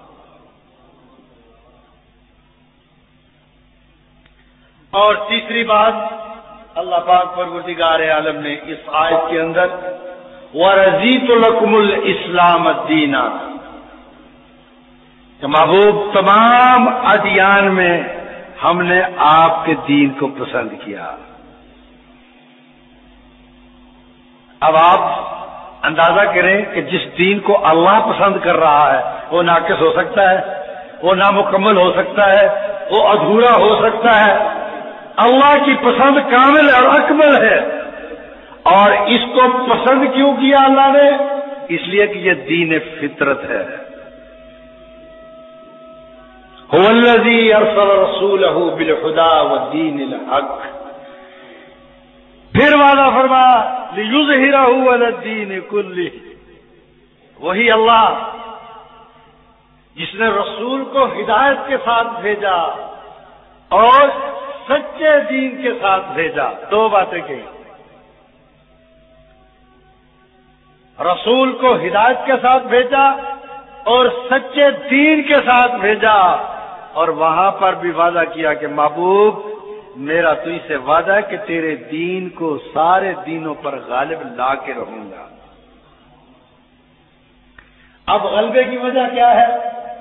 اور تیسری بات اللہ پاک پروردگار عالم نے اس آیت کے اندر وَرَضِيتُ لَكُمُ الْإِسْلَامَ دِينًا، کہ محبوب تمام ادیان میں ہم نے آپ کے دین کو پسند کیا۔ اب آپ اندازہ کریں کہ جس دین کو اللہ پسند کر رہا ہے وہ ناقص ہو سکتا ہے، وہ نامکمل ہو سکتا ہے، وہ ادھورا ہو سکتا ہے۔ اللہ کی پسند کامل اور اکمل ہے، اور اس کو پسند کیوں کیا اللہ نے؟ اس لیے کہ یہ دین فطرت ہے۔ هو الذی ارسل رسولہ بالہدی والدین الحق، پھر وعدہ فرمایا لیظہرہ علی الدین کلہ، وہی اللہ جس نے رسول کو ہدایت کے ساتھ بھیجا اور سچے دین کے ساتھ بھیجا۔ دو باتیں کہیں، رسول کو ہدایت کے ساتھ بھیجا اور سچے دین کے ساتھ بھیجا، اور وہاں پر بھی وعدہ کیا کہ محبوب میرا تو سے وعدہ ہے کہ تیرے دین کو سارے دینوں پر غالب لا کے رہوں گا۔ اب غلبے کی وجہ کیا ہے؟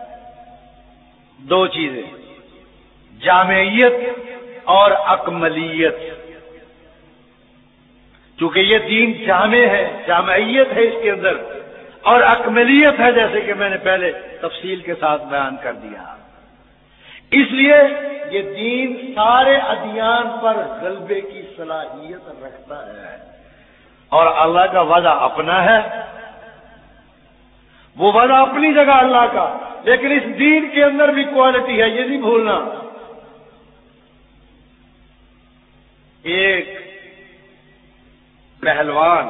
دو چیزیں، جامعیت اور اکملیت۔ چونکہ یہ دین جامع ہے، جامعیت ہے اس کے اندر، اور اکملیت ہے، جیسے کہ میں نے پہلے تفصیل کے ساتھ بیان کر دیا۔ اس لیے یہ دین سارے ادیان پر غلبے کی صلاحیت رکھتا ہے، اور اللہ کا وعدہ اپنا ہے، وہ وعدہ اپنی جگہ اللہ کا، لیکن اس دین کے اندر بھی کوالٹی ہے، یہ نہیں بھولنا۔ ایک پہلوان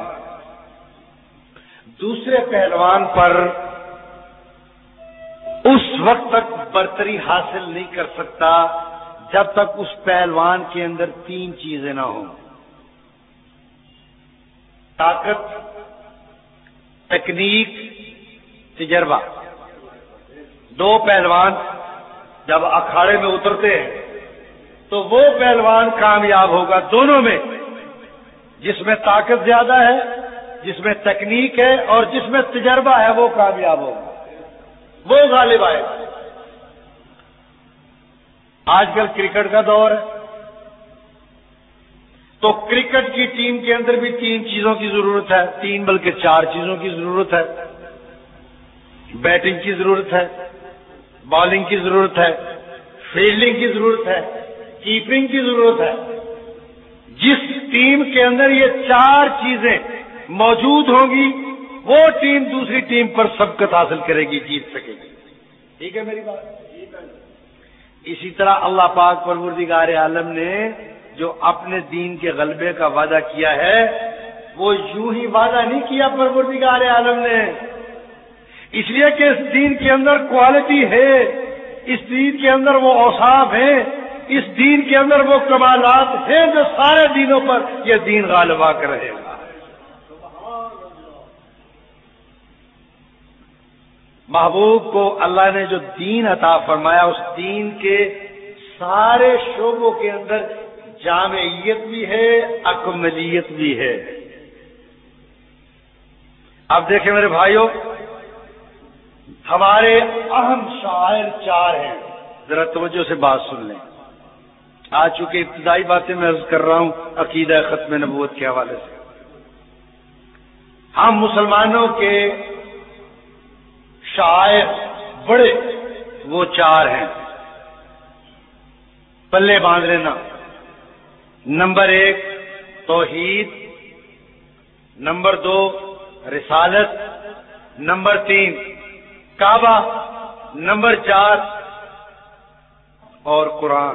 دوسرے پہلوان پر اس وقت تک برتری حاصل نہیں کر سکتا جب تک اس پہلوان کے اندر تین چیزیں نہ ہوں: طاقت، تکنیک، تجربہ۔ دو پہلوان جب اکھاڑے میں اترتے ہیں تو وہ پہلوان کامیاب ہوگا دونوں میں، جس میں طاقت زیادہ ہے، جس میں تکنیک ہے، اور جس میں تجربہ ہے، وہ کامیاب ہوگا، وہ غالب آئے گا۔ آج کل کرکٹ کا دور ہے، تو کرکٹ کی ٹیم کے اندر بھی تین چیزوں کی ضرورت ہے، تین بلکہ چار چیزوں کی ضرورت ہے۔ بیٹنگ کی ضرورت ہے، بالنگ کی ضرورت ہے، فیلڈنگ کی ضرورت ہے، کیپنگ کی ضرورت ہے۔ جس ٹیم کے اندر یہ چار چیزیں موجود ہوں گی وہ ٹیم دوسری ٹیم پر سبقت حاصل کرے گی، جیت سکے گی۔ ٹھیک ہے میری بات؟ اسی طرح اللہ پاک پروردگار عالم نے جو اپنے دین کے غلبے کا وعدہ کیا ہے وہ یوں ہی وعدہ نہیں کیا پروردگار عالم نے، اس لیے کہ اس دین کے اندر کوالٹی ہے، اس دین کے اندر وہ اوصاف ہیں، اس دین کے اندر وہ کمالات ہیں جو سارے دینوں پر یہ دین غالب آ کر رہے گا۔ محبوب کو اللہ نے جو دین عطا فرمایا اس دین کے سارے شعبوں کے اندر جامعیت بھی ہے، اکملیت بھی ہے۔ اب دیکھیں میرے بھائیوں، ہمارے اہم شاعر چار ہیں، ذرا توجہ سے بات سن لیں۔ آج چونکہ ابتدائی باتیں میں عرض کر رہا ہوں عقیدہ ختم نبوت کے حوالے سے، ہم مسلمانوں کے شاعر بڑے وہ چار ہیں، پلے باندھ لینا۔ نمبر ایک توحید، نمبر دو رسالت، نمبر تین کعبہ، نمبر چار اور قرآن.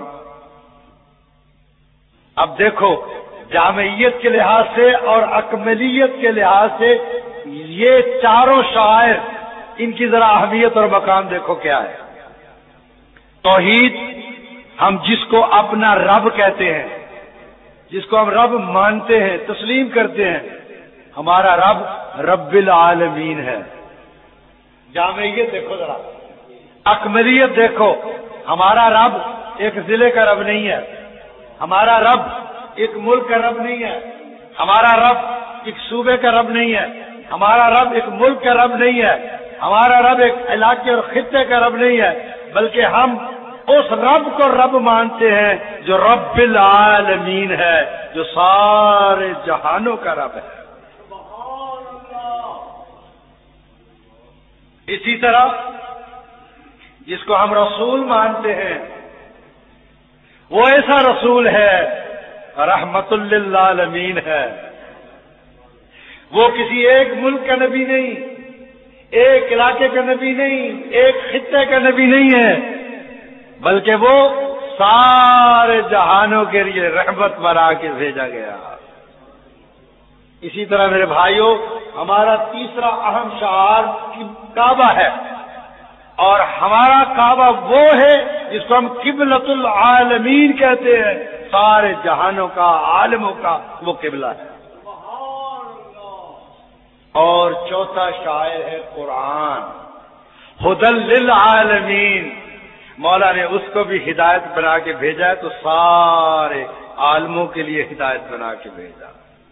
اب دیکھو جامعیت کے لحاظ سے اور اکملیت کے لحاظ سے یہ چاروں شعائر، ان کی ذرا اہمیت اور مقام دیکھو کیا ہے. توحید، ہم جس کو اپنا رب کہتے ہیں، جس کو ہم رب مانتے ہیں، تسلیم کرتے ہیں، ہمارا رب رب العالمین ہے. جامعیت دیکھو ذرا، اکملیت دیکھو، ہمارا رب ایک ضلع کا رب نہیں ہے، ہمارا رب ایک ملک کا رب نہیں ہے، ہمارا رب ایک صوبے کا رب نہیں ہے، ہمارا رب ایک ملک کا رب نہیں ہے، ہمارا رب ایک علاقے اور خطے کا رب نہیں ہے، بلکہ ہم اس رب کو رب مانتے ہیں جو رب العالمین ہے، جو سارے جہانوں کا رب ہے. اسی طرح جس کو ہم رسول مانتے ہیں، وہ ایسا رسول ہے رحمت للعالمین ہے. وہ کسی ایک ملک کا نبی نہیں، ایک علاقے کا نبی نہیں، ایک خطے کا نبی نہیں ہے، بلکہ وہ سارے جہانوں کے لیے رحمت بنا کے بھیجا گیا. اسی طرح میرے بھائیوں، ہمارا تیسرا اہم شعار کعبہ ہے، اور ہمارا کعبہ وہ ہے جس کو ہم قبلۃ العالمین کہتے ہیں، سارے جہانوں کا، عالموں کا وہ قبلہ ہے. اور چوتھا شاعر ہے قرآن، ہدی للعالمین. مولا نے اس کو بھی ہدایت بنا کے بھیجا ہے، تو سارے عالموں کے لیے ہدایت بنا کے بھیجا.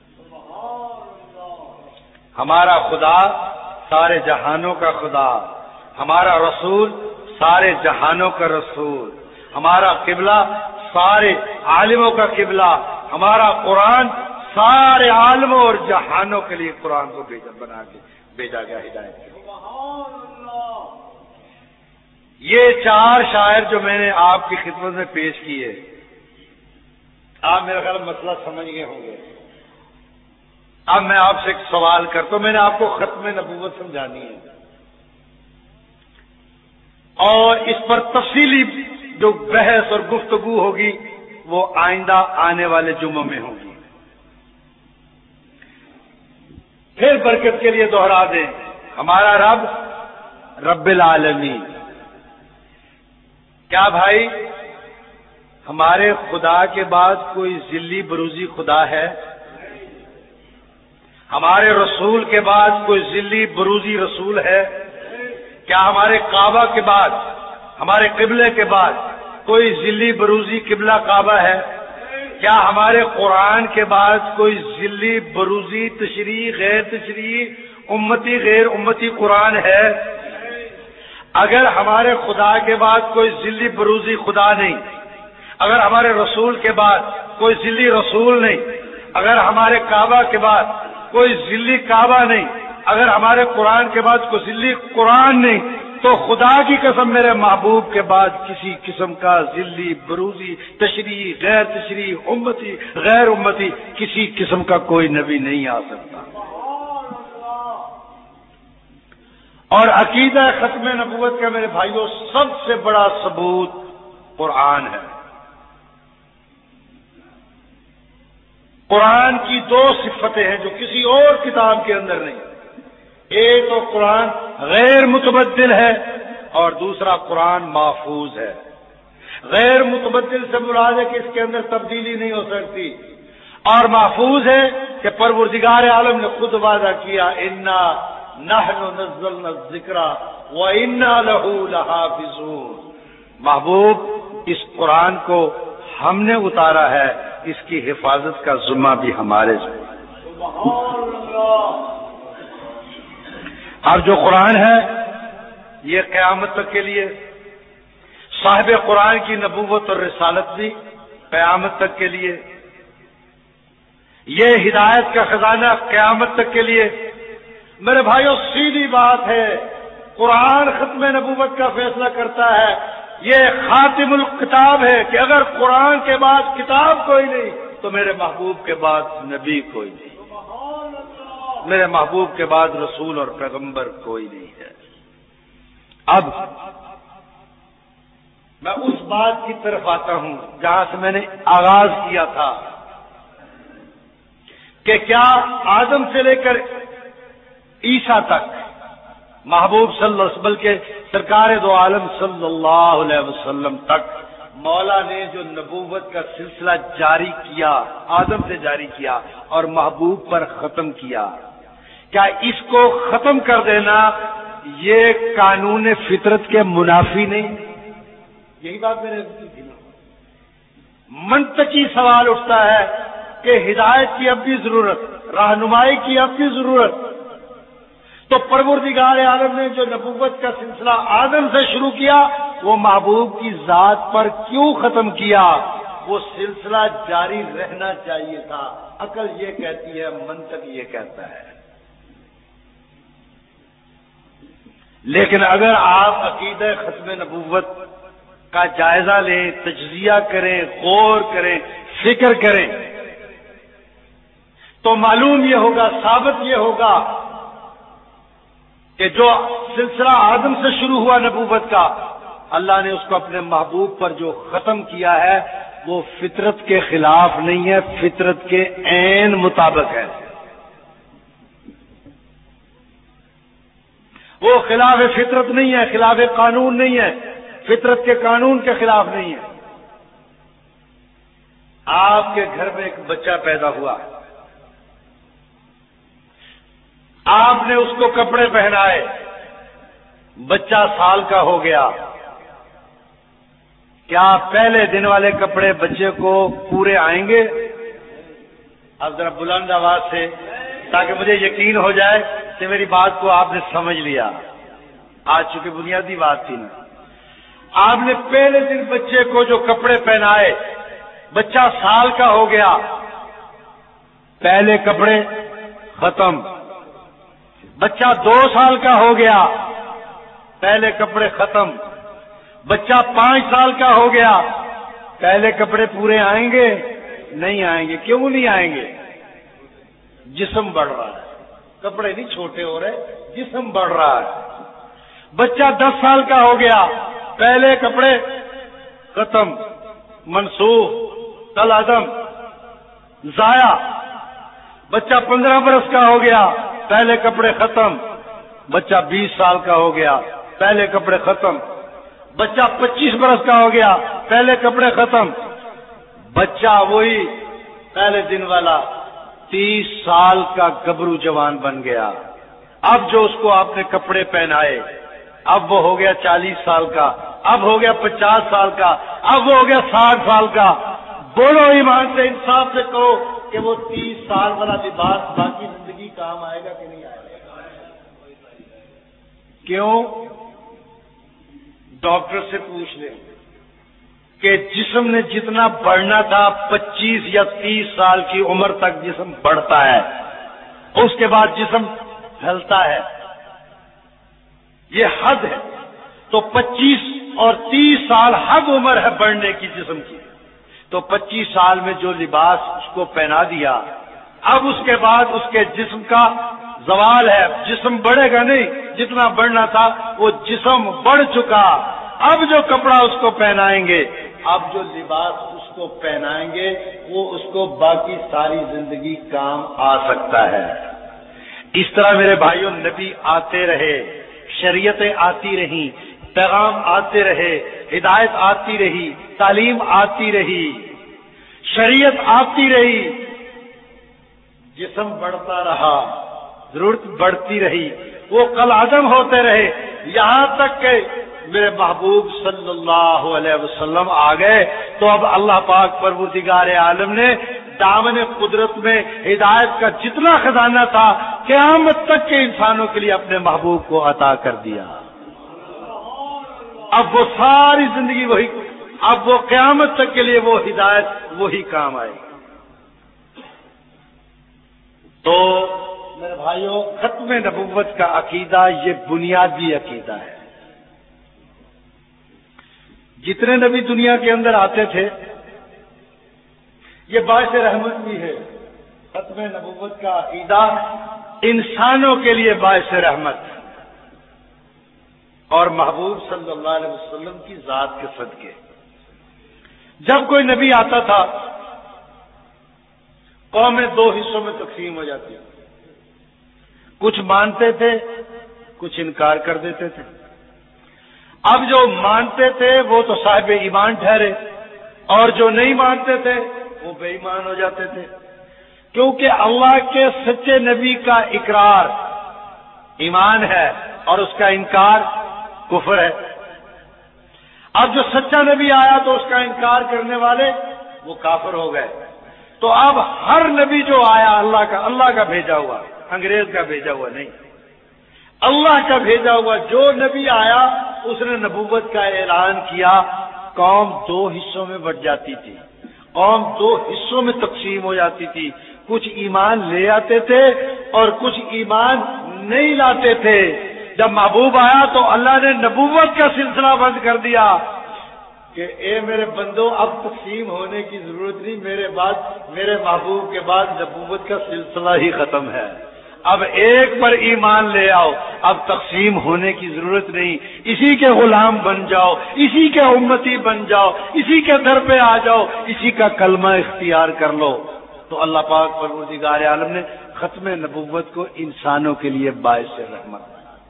ہمارا خدا سارے جہانوں کا خدا، ہمارا رسول سارے جہانوں کا رسول، ہمارا قبلہ سارے عالموں کا قبلہ، ہمارا قرآن سارے عالموں اور جہانوں کے لیے قرآن کو بھیجا بنا کے بھیجا گیا ہدایت کے لیے. یہ چار شاعر جو میں نے آپ کی خدمت میں پیش کیے، آپ میرا خیال مسئلہ سمجھ گئے ہوں گے. اب میں آپ سے ایک سوال کرتا ہوں. میں نے آپ کو ختم نبوت سمجھانی ہے، اور اس پر تفصیلی جو بحث اور گفتگو ہوگی وہ آئندہ آنے والے جمعوں میں ہوگی. پھر برکت کے لیے دوہرا دیں، ہمارا رب رب العالمین. کیا بھائی ہمارے خدا کے بعد کوئی ذلی بروزی خدا ہے؟ ہمارے رسول کے بعد کوئی ذلی بروزی رسول ہے؟ کیا ہمارے کعبہ کے بعد، ہمارے قبلے کے بعد کوئی ذلی بروزی قبلہ کعبہ ہے؟ کیا ہمارے قرآن کے بعد کوئی ذلی بروزی تشریح غیر تشریح امتی غیر امتی قرآن ہے؟ اگر ہمارے خدا کے بعد کوئی ذلی بروزی خدا نہیں، اگر ہمارے رسول کے بعد کوئی ذلی رسول نہیں، اگر ہمارے کعبہ کے بعد کوئی ذلی کعبہ نہیں، اگر ہمارے قرآن کے بعد کوئی ذلی قرآن نہیں، تو خدا کی قسم میرے محبوب کے بعد کسی قسم کا ذلی بروزی تشریح غیر تشریح امتی غیر امتی کسی قسم کا کوئی نبی نہیں آ سکتا. اور عقیدہ ختم نبوت کا میرے بھائیوں سب سے بڑا ثبوت قرآن ہے. قرآن کی دو صفتیں ہیں جو کسی اور کتاب کے اندر نہیں. ایک تو قرآن غیر متبدل ہے اور دوسرا قرآن محفوظ ہے. غیر متبدل سے مراد ہے کہ اس کے اندر تبدیلی نہیں ہو سکتی، اور محفوظ ہے کہ پروردگار عالم نے خود وعدہ کیا انا نحن نزلنا الذکر وانا لہ لحافظون. محبوب اس قرآن کو ہم نے اتارا ہے، اس کی حفاظت کا ذمہ بھی ہمارے سے. اور جو قرآن ہے یہ قیامت تک کے لیے، صاحب قرآن کی نبوت اور رسالت بھی قیامت تک کے لیے، یہ ہدایت کا خزانہ قیامت تک کے لیے. میرے بھائیوں سیدھی بات ہے، قرآن ختم نبوت کا فیصلہ کرتا ہے. یہ خاتم الکتاب ہے کہ اگر قرآن کے بعد کتاب کوئی نہیں تو میرے محبوب کے بعد نبی کوئی نہیں، میرے محبوب کے بعد رسول اور پیغمبر کوئی نہیں ہے. اب میں اس بات کی طرف آتا ہوں جہاں سے میں نے آغاز کیا تھا کہ کیا آدم سے لے کر عیسیٰ تک محبوب صلی اللہ علیہ وسلم کے سرکار دو عالم صلی اللہ علیہ وسلم تک مولا نے جو نبوت کا سلسلہ جاری کیا، آدم سے جاری کیا اور محبوب پر ختم کیا، کیا اس کو ختم کر دینا یہ قانون فطرت کے منافی نہیں؟ یہی بات میں نے کی نا۔ منطقی سوال اٹھتا ہے کہ ہدایت کی اب بھی ضرورت، رہنمائی کی اب بھی ضرورت، تو پروردگار عالم نے جو نبوت کا سلسلہ آدم سے شروع کیا وہ محبوب کی ذات پر کیوں ختم کیا؟ وہ سلسلہ جاری رہنا چاہیے تھا۔ عقل یہ کہتی ہے، منطق یہ کہتا ہے۔ لیکن اگر آپ عقیدہ ختم نبوت کا جائزہ لیں، تجزیہ کریں، غور کریں، فکر کریں، تو معلوم یہ ہوگا، ثابت یہ ہوگا کہ جو سلسلہ آدم سے شروع ہوا نبوت کا، اللہ نے اس کو اپنے محبوب پر جو ختم کیا ہے وہ فطرت کے خلاف نہیں ہے، فطرت کے عین مطابق ہے۔ وہ خلاف فطرت نہیں ہے، خلاف قانون نہیں ہے، فطرت کے قانون کے خلاف نہیں ہے۔ آپ کے گھر میں ایک بچہ پیدا ہوا، آپ نے اس کو کپڑے پہنائے، بچہ سال کا ہو گیا، کیا پہلے دن والے کپڑے بچے کو پورے آئیں گے؟ اب ذرا بلند آواز سے، تاکہ مجھے یقین ہو جائے کہ میری بات کو آپ نے سمجھ لیا۔ آج چونکہ بنیادی بات تھی نا، آپ نے پہلے دن بچے کو جو کپڑے پہنائے، بچہ سال کا ہو گیا، پہلے کپڑے ختم۔ بچہ دو سال کا ہو گیا، پہلے کپڑے ختم۔ بچہ پانچ سال کا ہو گیا، پہلے کپڑے پورے آئیں گے؟ نہیں آئیں گے۔ کیوں نہیں آئیں گے؟ جسم بڑھ رہا ہے، کپڑے نہیں چھوٹے ہو رہے، جسم بڑھ رہا ہے۔ بچہ دس سال کا ہو گیا، پہلے کپڑے ختم، منسوخ، کل عدم، ضائع۔ بچہ پندرہ برس کا ہو گیا، پہلے کپڑے ختم۔ بچہ بیس سال کا ہو گیا، پہلے کپڑے ختم۔ بچہ پچیس برس کا ہو گیا، پہلے کپڑے ختم۔ بچہ وہی پہلے دن والا تیس سال کا گبرو جوان بن گیا۔ اب جو اس کو آپ نے کپڑے پہنائے، اب وہ ہو گیا چالیس سال کا، اب ہو گیا پچاس سال کا، اب وہ ہو گیا ساٹھ سال کا۔ بولو ایمان سے، انصاف سے کہو کہ وہ تیس سال والا لباس باقی زندگی کام آئے گا کہ نہیں آئے گا؟ کیوں؟ ڈاکٹر سے پوچھ لیں کہ جسم نے جتنا بڑھنا تھا پچیس یا تیس سال کی عمر تک جسم بڑھتا ہے، اس کے بعد جسم پھیلتا ہے، یہ حد ہے۔ تو پچیس اور تیس سال حد عمر ہے بڑھنے کی جسم کی، تو پچیس سال میں جو لباس اس کو پہنا دیا، اب اس کے بعد اس کے جسم کا زوال ہے، جسم بڑھے گا نہیں، جتنا بڑھنا تھا وہ جسم بڑھ چکا۔ اب جو کپڑا اس کو پہنائیں گے، اب جو لباس اس کو پہنائیں گے، وہ اس کو باقی ساری زندگی کام آ سکتا ہے۔ اس طرح میرے بھائیوں، نبی آتے رہے، شریعتیں آتی رہیں، پیغام آتے رہے، ہدایت آتی رہی، تعلیم آتی رہی، شریعت آتی رہی، جسم بڑھتا رہا، ضرورت بڑھتی رہی، وہ کل عدم ہوتے رہے، یہاں تک کہ میرے محبوب صلی اللہ علیہ وسلم آ گئے تو اب اللہ پاک پروردگار عالم نے دامن قدرت میں ہدایت کا جتنا خزانہ تھا قیامت تک کے انسانوں کے لیے اپنے محبوب کو عطا کر دیا۔ اب وہ ساری زندگی وہی، اب وہ قیامت تک کے لیے وہ ہدایت وہی کام آئے گی۔ تو میرے بھائیوں، ختم نبوت کا عقیدہ یہ بنیادی عقیدہ ہے۔ جتنے نبی دنیا کے اندر آتے تھے یہ باعث رحمت بھی ہے۔ ختم نبوت کا عقیدہ انسانوں کے لیے باعث رحمت اور محبوب صلی اللہ علیہ وسلم کی ذات کے صدقے جب کوئی نبی آتا تھا قومیں دو حصوں میں تقسیم ہو جاتی، کچھ مانتے تھے، کچھ انکار کر دیتے تھے۔ اب جو مانتے تھے وہ تو صاحب ایمان ٹھہرے، اور جو نہیں مانتے تھے وہ بے ایمان ہو جاتے تھے، کیونکہ اللہ کے سچے نبی کا اقرار ایمان ہے اور اس کا انکار کفر ہے۔ اب جو سچا نبی آیا تو اس کا انکار کرنے والے وہ کافر ہو گئے۔ تو اب ہر نبی جو آیا اللہ کا اللہ کا بھیجا ہوا، انگریز کا بھیجا ہوا نہیں، اللہ کا بھیجا ہوا جو نبی آیا اس نے نبوت کا اعلان کیا۔ قوم دو حصوں میں بٹ جاتی تھی، قوم دو حصوں میں تقسیم ہو جاتی تھی، کچھ ایمان لے آتے تھے اور کچھ ایمان نہیں لاتے تھے۔ جب محبوب آیا تو اللہ نے نبوت کا سلسلہ بند کر دیا کہ اے میرے بندو اب تقسیم ہونے کی ضرورت نہیں، میرے بعد میرے محبوب کے بعد نبوت کا سلسلہ ہی ختم ہے، اب ایک پر ایمان لے آؤ، اب تقسیم ہونے کی ضرورت نہیں، اسی کے غلام بن جاؤ، اسی کے امتی بن جاؤ، اسی کے در پہ آ جاؤ، اسی کا کلمہ اختیار کر لو۔ تو اللہ پاک پروردگار عالم نے ختم نبوت کو انسانوں کے لیے باعث رحمت،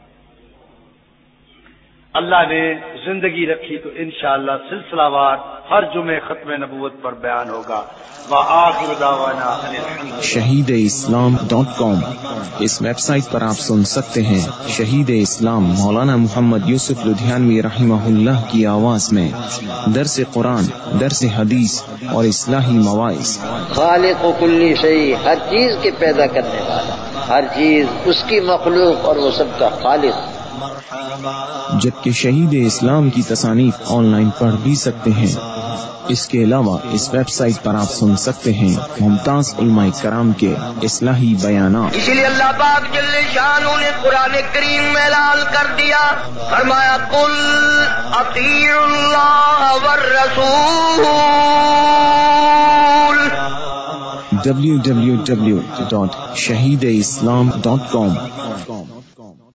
اللہ نے زندگی رکھی تو انشاءاللہ سلسلہ وار ہر جمعے ختم نبوت پر بیان ہوگا۔ وآخر دعوانا شہید اسلام ڈاٹ کام، اس ویب سائٹ پر آپ سن سکتے ہیں شہید اسلام مولانا محمد یوسف لدھیانوی رحمہ اللہ کی آواز میں درس قرآن، درس حدیث اور اصلاحی مواعظ۔ خالق و کلی شیء، ہر چیز کے پیدا کرنے والا، ہر چیز اس کی مخلوق اور وہ سب کا خالق۔ جبکہ شہید اسلام کی تصانیف آن لائن پڑھ بھی سکتے ہیں۔ اس کے علاوہ اس ویب سائٹ پر آپ سن سکتے ہیں ممتاز علماء کرام کے اصلاحی بیانات۔ اسی لیے اللہ پاک جل شانہ نے قرآن کریم میں اعلان کر دیا، فرمایا قل اطیعوا اللہ والرسول۔ W W W dot Shaheed Islam dot کام